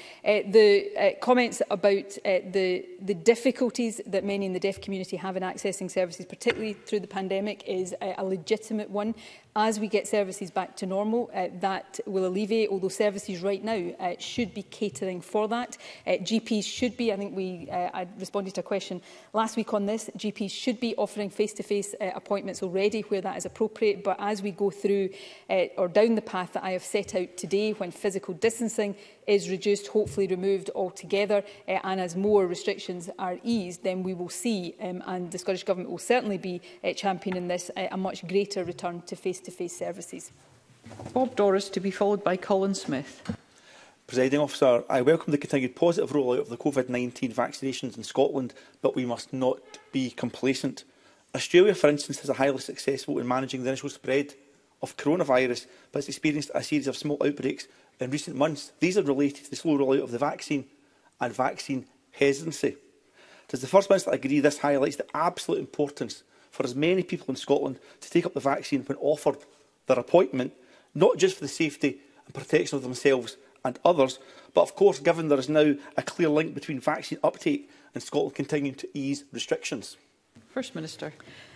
The comments about the difficulties that many in the deaf community have in accessing services, particularly through the pandemic, is a legitimate one. As we get services back to normal, that will alleviate, although services right now should be catering for that. GPs should be, I think I responded to a question last week on this, GPs should be offering face-to-face appointments already where that is appropriate, but as we go through or down the path that I have set out today, when physical distancing is reduced, hopefully removed altogether, and as more restrictions are eased, then we will see, and the Scottish Government will certainly be championing this, a much greater return to face-to-face services. Bob Doris, to be followed by Colin Smith. Presiding Officer, I welcome the continued positive rollout of the COVID-19 vaccinations in Scotland, but we must not be complacent. Australia, for instance, is highly successful in managing the initial spread of coronavirus, but has experienced a series of small outbreaks in recent months. These are related to the slow rollout of the vaccine and vaccine hesitancy. Does the First Minister agree this highlights the absolute importance for as many people in Scotland to take up the vaccine when offered their appointment, not just for the safety and protection of themselves and others, but of course given there is now a clear link between vaccine uptake and Scotland continuing to ease restrictions? First Minister.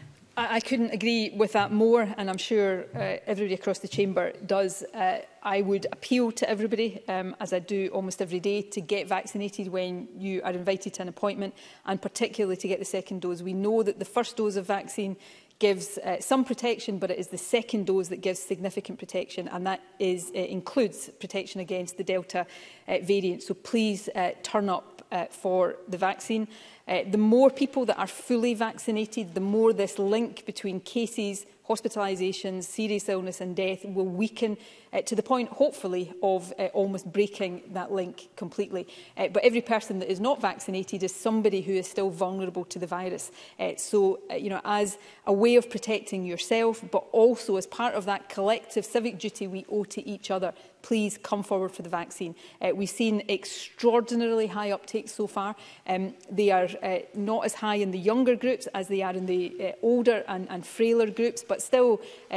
I couldn't agree with that more, and I'm sure everybody across the chamber does. I would appeal to everybody, as I do almost every day, to get vaccinated when you are invited to an appointment, and particularly to get the second dose. We know that the first dose of vaccine gives some protection, but it is the second dose that gives significant protection, and that includes protection against the Delta variant. So please turn up for the vaccine. The more people that are fully vaccinated, the more this link between cases, hospitalisations, serious illness and death will weaken to the point, hopefully, of almost breaking that link completely. But every person that is not vaccinated is somebody who is still vulnerable to the virus. So, as a way of protecting yourself, but also as part of that collective civic duty we owe to each other, please come forward for the vaccine. We've seen extraordinarily high uptake so far. They are not as high in the younger groups as they are in the older and frailer groups, but still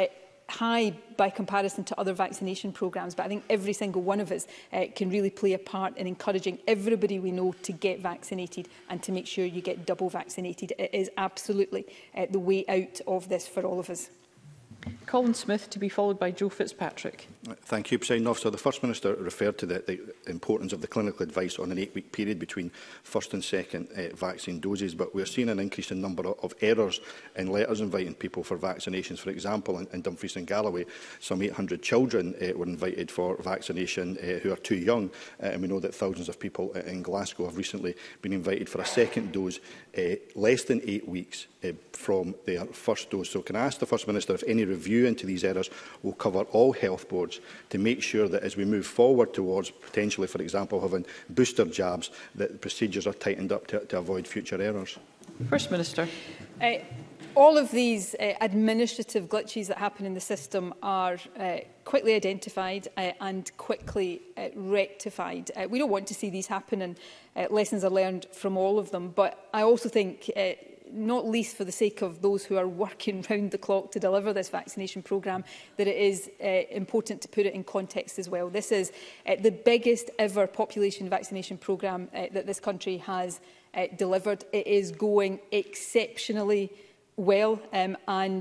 high by comparison to other vaccination programmes, but I think every single one of us can really play a part in encouraging everybody we know to get vaccinated and to make sure you get double vaccinated. It is absolutely the way out of this for all of us. Colin Smith, to be followed by Joe Fitzpatrick. Thank you, Presiding Officer. The First Minister referred to the importance of the clinical advice on an 8-week period between first and second vaccine doses, but we're seeing an increase in number of errors in letters inviting people for vaccinations. For example, in Dumfries and Galloway, some 800 children were invited for vaccination who are too young, and we know that thousands of people in Glasgow have recently been invited for a second dose less than 8 weeks from their first dose. So can I ask the First Minister if any review into these errors will cover all health boards to make sure that as we move forward towards potentially, for example, having booster jabs, that the procedures are tightened up to avoid future errors? First Minister. All of these administrative glitches that happen in the system are quickly identified and quickly rectified. We don't want to see these happen, and lessons are learned from all of them. But I also think, not least for the sake of those who are working round the clock to deliver this vaccination programme, that it is important to put it in context as well. This is the biggest ever population vaccination programme that this country has delivered. It is going exceptionally well, and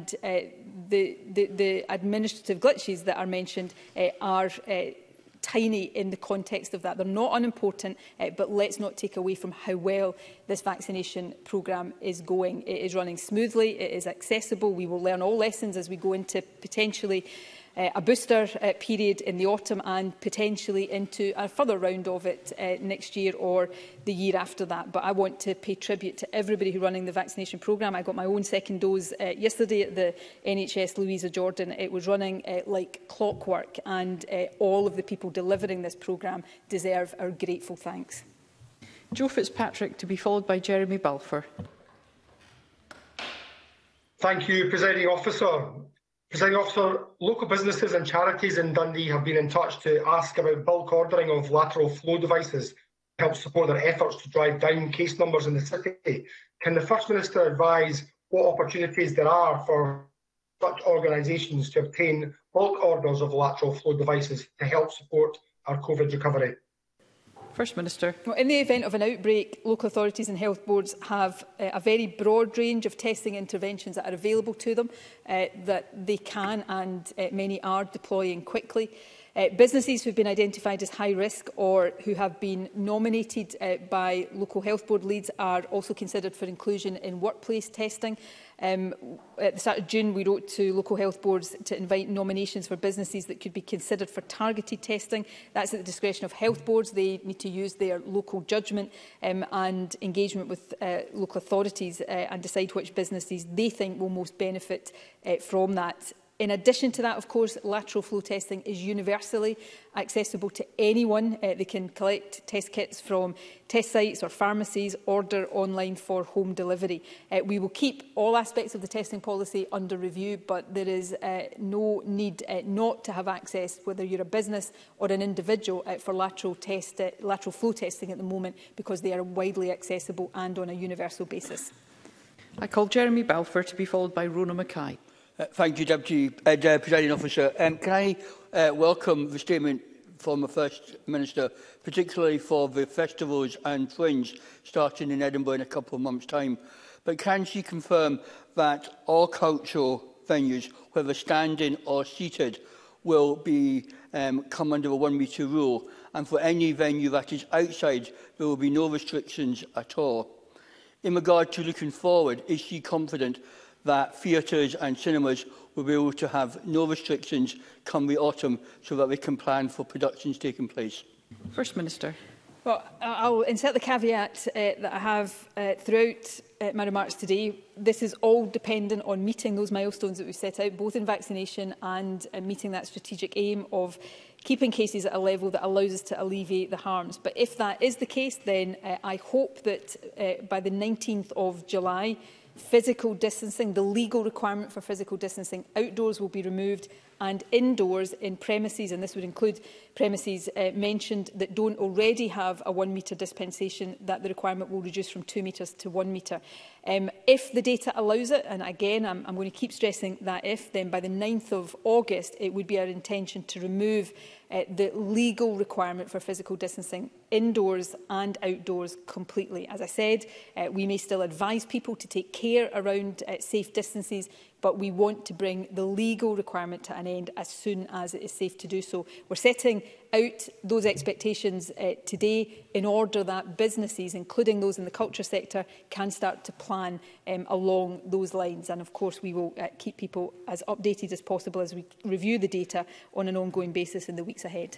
the administrative glitches that are mentioned are tiny in the context of that. They're not unimportant, but let's not take away from how well this vaccination programme is going. It is running smoothly, it is accessible. We will learn all lessons as we go into potentially a booster period in the autumn and potentially into a further round of it next year or the year after that. But I want to pay tribute to everybody who's running the vaccination programme. I got my own second dose yesterday at the NHS Louisa Jordan. It was running like clockwork, and all of the people delivering this programme deserve our grateful thanks. Joe Fitzpatrick, to be followed by Jeremy Balfour. Thank you, Presiding Officer. Presiding Officer, local businesses and charities in Dundee have been in touch to ask about bulk ordering of lateral flow devices to help support their efforts to drive down case numbers in the city. Can the First Minister advise what opportunities there are for such organisations to obtain bulk orders of lateral flow devices to help support our COVID recovery? First Minister. Well, in the event of an outbreak, local authorities and health boards have a very broad range of testing interventions that are available to them that they can and many are deploying quickly. Businesses who have been identified as high risk or who have been nominated by local health board leads are also considered for inclusion in workplace testing. At the start of June, we wrote to local health boards to invite nominations for businesses that could be considered for targeted testing. That's at the discretion of health boards. They need to use their local judgment and engagement with local authorities and decide which businesses they think will most benefit from that. In addition to that, of course, lateral flow testing is universally accessible to anyone. They can collect test kits from test sites or pharmacies, order online for home delivery. We will keep all aspects of the testing policy under review, but there is no need not to have access, whether you're a business or an individual, for lateral flow testing at the moment, because they are widely accessible and on a universal basis. I call Jeremy Balfour, to be followed by Rona Mackay. Thank you, Deputy Presiding Officer. Can I welcome the statement from the First Minister, particularly for the festivals and fringe starting in Edinburgh in a couple of months' time. But can she confirm that all cultural venues, whether standing or seated, will be come under a 1 metre rule, and for any venue that is outside, there will be no restrictions at all? In regard to looking forward, is she confident that theatres and cinemas will be able to have no restrictions come the autumn so that they can plan for productions taking place? First Minister. Well, I'll insert the caveat that I have throughout my remarks today. This is all dependent on meeting those milestones that we've set out, both in vaccination and meeting that strategic aim of keeping cases at a level that allows us to alleviate the harms. But if that is the case, then I hope that by the 19th of July, physical distancing, the legal requirement for physical distancing outdoors, will be removed, and indoors in premises, and this would include premises mentioned that don't already have a 1 metre dispensation, that the requirement will reduce from 2 metres to 1 metre. If the data allows it, and again I'm going to keep stressing that if, then by the 9th of August it would be our intention to remove the legal requirement for physical distancing indoors and outdoors completely. As I said, we may still advise people to take care around safe distances, but we want to bring the legal requirement to an end as soon as it is safe to do so. We're setting out those expectations today in order that businesses, including those in the culture sector, can start to plan along those lines. And of course, we will keep people as updated as possible as we review the data on an ongoing basis in the weeks ahead.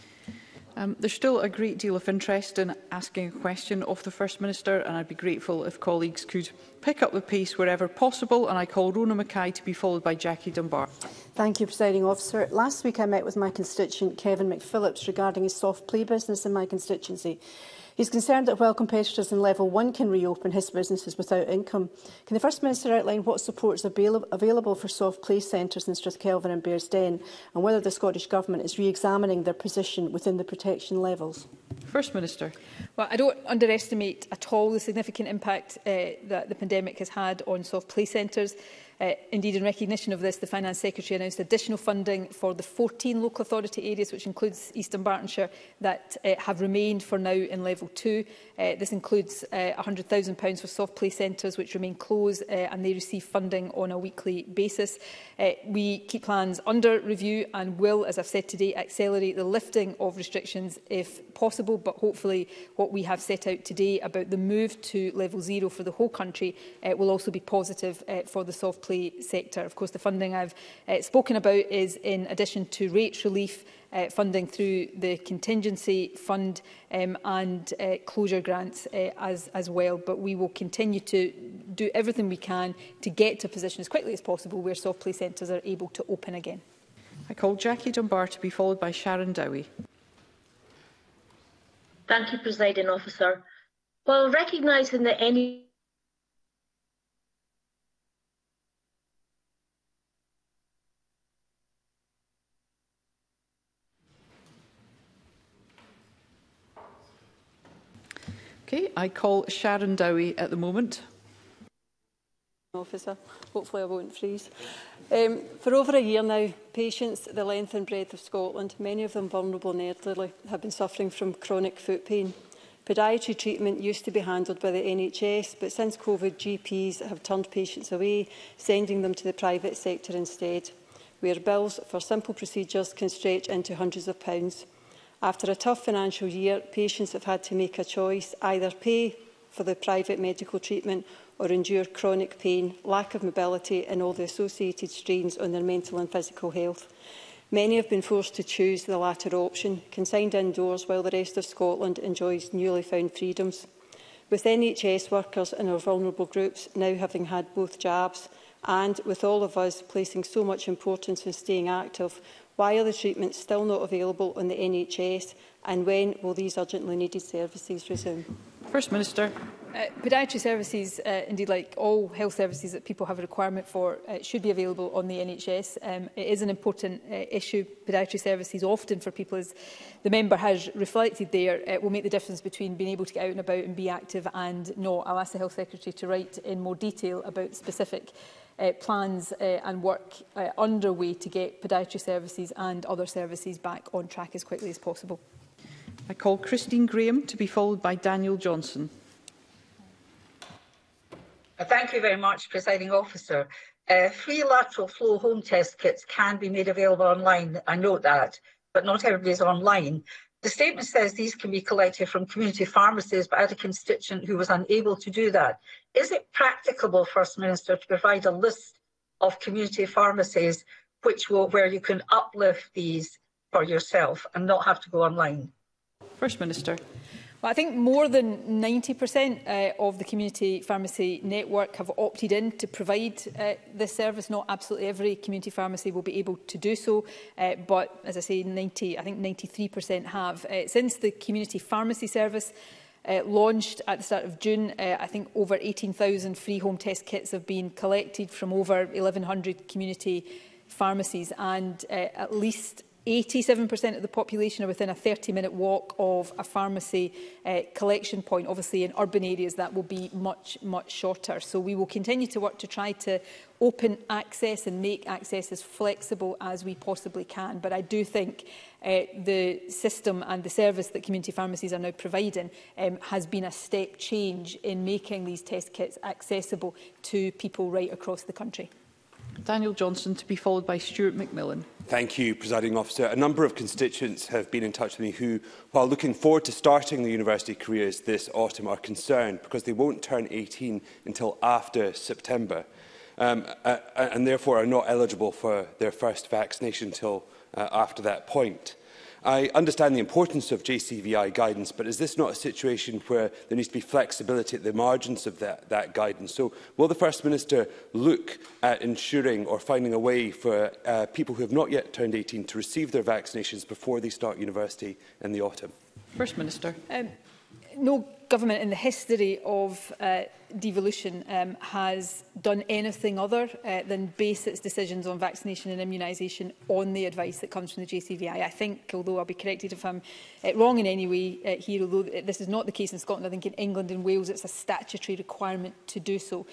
There's still a great deal of interest in asking a question of the First Minister, and I'd be grateful if colleagues could pick up the pace wherever possible. And I call Rona Mackay to be followed by Jackie Dunbar. Thank you, Presiding Officer. Last week I met with my constituent Kevin McPhillips regarding his soft play business in my constituency. He's concerned that while competitors in Level 1 can reopen, his business is without income. Can the First Minister outline what supports are available for soft play centres in Strathkelvin and Bearsden, and whether the Scottish Government is re-examining their position within the protection levels? First Minister. Well, I don't underestimate at all the significant impact that the pandemic has had on soft play centres. Indeed, in recognition of this, the Finance Secretary announced additional funding for the 14 local authority areas, which includes East Dunbartonshire, that have remained for now in Level 2. This includes £100,000 for soft play centres, which remain closed, and they receive funding on a weekly basis. We keep plans under review and will, as I've said today, accelerate the lifting of restrictions if possible. But hopefully what we have set out today about the move to Level 0 for the whole country will also be positive for the soft play sector. Of course, the funding I've spoken about is in addition to rates relief, funding through the contingency fund and closure grants as well. But we will continue to do everything we can to get to a position as quickly as possible where soft play centres are able to open again. I call Jackie Dunbar to be followed by Sharon Dowie. Thank you, Presiding Officer. While recognising that any Okay, I call Sharon Dowie at the moment. Officer, hopefully I won't freeze. For over a year now, patients the length and breadth of Scotland, many of them vulnerable and elderly, have been suffering from chronic foot pain. Podiatry treatment used to be handled by the NHS, but since COVID, GPs have turned patients away, sending them to the private sector instead, where bills for simple procedures can stretch into hundreds of pounds. After a tough financial year, patients have had to make a choice, either pay for the private medical treatment or endure chronic pain, lack of mobility and all the associated strains on their mental and physical health. Many have been forced to choose the latter option, consigned indoors while the rest of Scotland enjoys newly found freedoms. With NHS workers and our vulnerable groups now having had both jabs, and with all of us placing so much importance in staying active, why are the treatments still not available on the NHS, and when will these urgently needed services resume? First Minister. Podiatry services, indeed like all health services that people have a requirement for, should be available on the NHS. It is an important issue. Podiatry services often for people, as the member has reflected there, will make the difference between being able to get out and about and be active and not. I'll ask the Health Secretary to write in more detail about specific plans and work underway to get podiatry services and other services back on track as quickly as possible. I call Christine Graham to be followed by Daniel Johnson. Thank you very much, Presiding Officer. Free lateral flow home test kits can be made available online. I note that, but not everybody is online. The statement says these can be collected from community pharmacies, but I had a constituent who was unable to do that. Is it practicable, First Minister, to provide a list of community pharmacies where you can uplift these for yourself and not have to go online? First Minister. Well, I think more than 90% of the community pharmacy network have opted in to provide this service. Not absolutely every community pharmacy will be able to do so, but as I say, I think 93% have. Since the community pharmacy service launched at the start of June, I think over 18,000 free home test kits have been collected from over 1,100 community pharmacies, and at least 87% of the population are within a 30-minute walk of a pharmacy collection point. Obviously, in urban areas, that will be much, much shorter. So we will continue to work to try to open access and make access as flexible as we possibly can. But I do think the system and the service that community pharmacies are now providing has been a step change in making these test kits accessible to people right across the country. Daniel Johnson, to be followed by Stuart McMillan. Thank you, Presiding Officer. A number of constituents have been in touch with me who, while looking forward to starting their university careers this autumn, are concerned because they won't turn 18 until after September and therefore are not eligible for their first vaccination until after that point. I understand the importance of JCVI guidance, but is this not a situation where there needs to be flexibility at the margins of that guidance? So will the First Minister look at ensuring or finding a way for people who have not yet turned 18 to receive their vaccinations before they start university in the autumn? First Minister. No government in the history of devolution has done anything other than base its decisions on vaccination and immunisation on the advice that comes from the JCVI. I think, although I'll be corrected if I'm wrong in any way here, although this is not the case in Scotland, I think in England and Wales it's a statutory requirement to do so.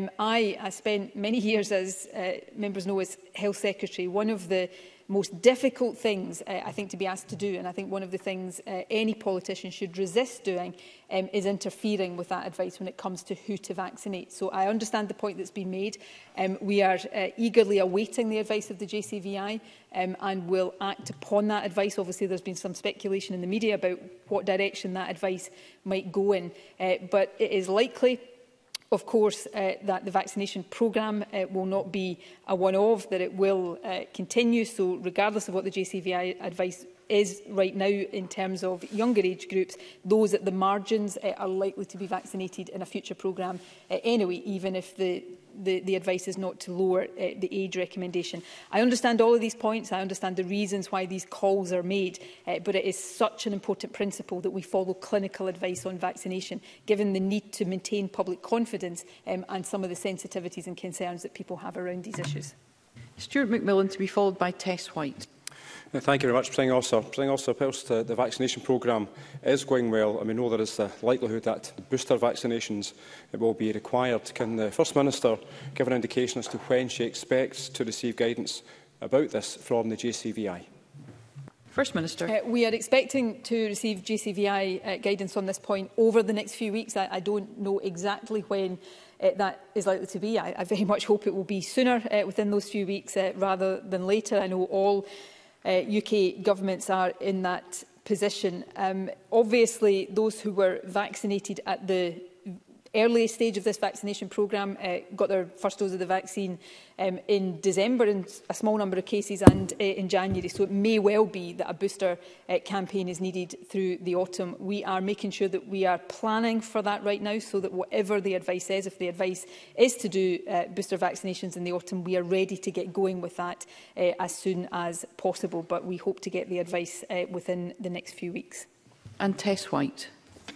I spent many years, as members know, as Health Secretary. One of the most difficult things, I think, to be asked to do, and I think one of the things any politician should resist doing, is interfering with that advice when it comes to who to vaccinate. So I understand the point that's been made. We are eagerly awaiting the advice of the JCVI and will act upon that advice. Obviously, there's been some speculation in the media about what direction that advice might go in, but it is likely, of course, that the vaccination programme will not be a one-off, that it will continue. So regardless of what the JCVI advice is right now in terms of younger age groups, those at the margins are likely to be vaccinated in a future programme anyway, even if the advice is not to lower the age recommendation. I understand all of these points. I understand the reasons why these calls are made, but it is such an important principle that we follow clinical advice on vaccination, given the need to maintain public confidence and some of the sensitivities and concerns that people have around these issues. Stuart McMillan, to be followed by Tess White. Thank you very much, Presiding Officer. Presiding Officer, whilst the vaccination programme is going well, and we know there is the likelihood that the booster vaccinations will be required, can the First Minister give an indication as to when she expects to receive guidance about this from the JCVI? First Minister. We are expecting to receive JCVI guidance on this point over the next few weeks. I don't know exactly when that is likely to be. I very much hope it will be sooner within those few weeks rather than later. I know all UK governments are in that position. Obviously, those who were vaccinated at the earliest stage of this vaccination programme got their first dose of the vaccine in December in a small number of cases and in January. So it may well be that a booster campaign is needed through the autumn. We are making sure that we are planning for that right now so that whatever the advice is, if the advice is to do booster vaccinations in the autumn, we are ready to get going with that as soon as possible. But we hope to get the advice within the next few weeks. And Tess White.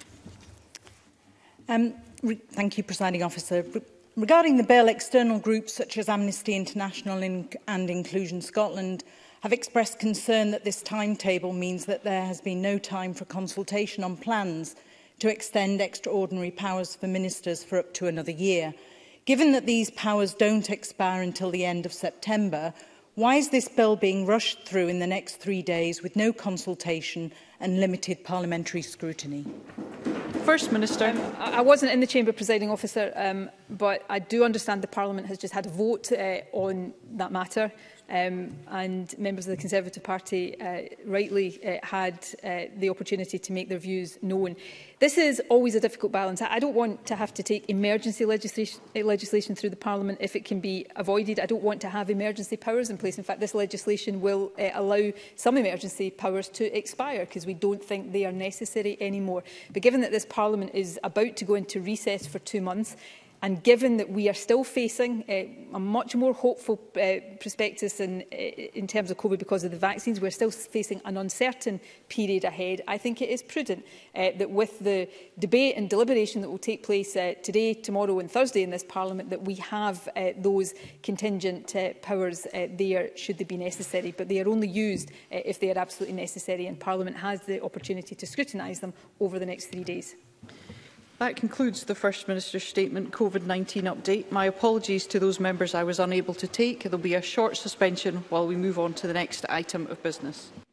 Thank you, Presiding Officer. Regarding the bill, external groups such as Amnesty International and Inclusion Scotland have expressed concern that this timetable means that there has been no time for consultation on plans to extend extraordinary powers for ministers for up to another year. Given that these powers don't expire until the end of September, why is this bill being rushed through in the next 3 days with no consultation and limited parliamentary scrutiny? First Minister. I wasn't in the Chamber, Presiding Officer, but I do understand the Parliament has just had a vote on that matter. And members of the Conservative Party rightly had the opportunity to make their views known. This is always a difficult balance. I don't want to have to take emergency legislation through the Parliament if it can be avoided. I don't want to have emergency powers in place. In fact, this legislation will allow some emergency powers to expire because we don't think they are necessary anymore. But given that this Parliament is about to go into recess for 2 months, And given that we are still facing a much more hopeful prospectus in terms of COVID because of the vaccines, we're still facing an uncertain period ahead. I think it is prudent that with the debate and deliberation that will take place today, tomorrow and Thursday in this Parliament, that we have those contingent powers there should they be necessary. But they are only used if they are absolutely necessary, and Parliament has the opportunity to scrutinise them over the next 3 days. That concludes the First Minister's Statement COVID-19 update. My apologies to those members I was unable to take. There will be a short suspension while we move on to the next item of business.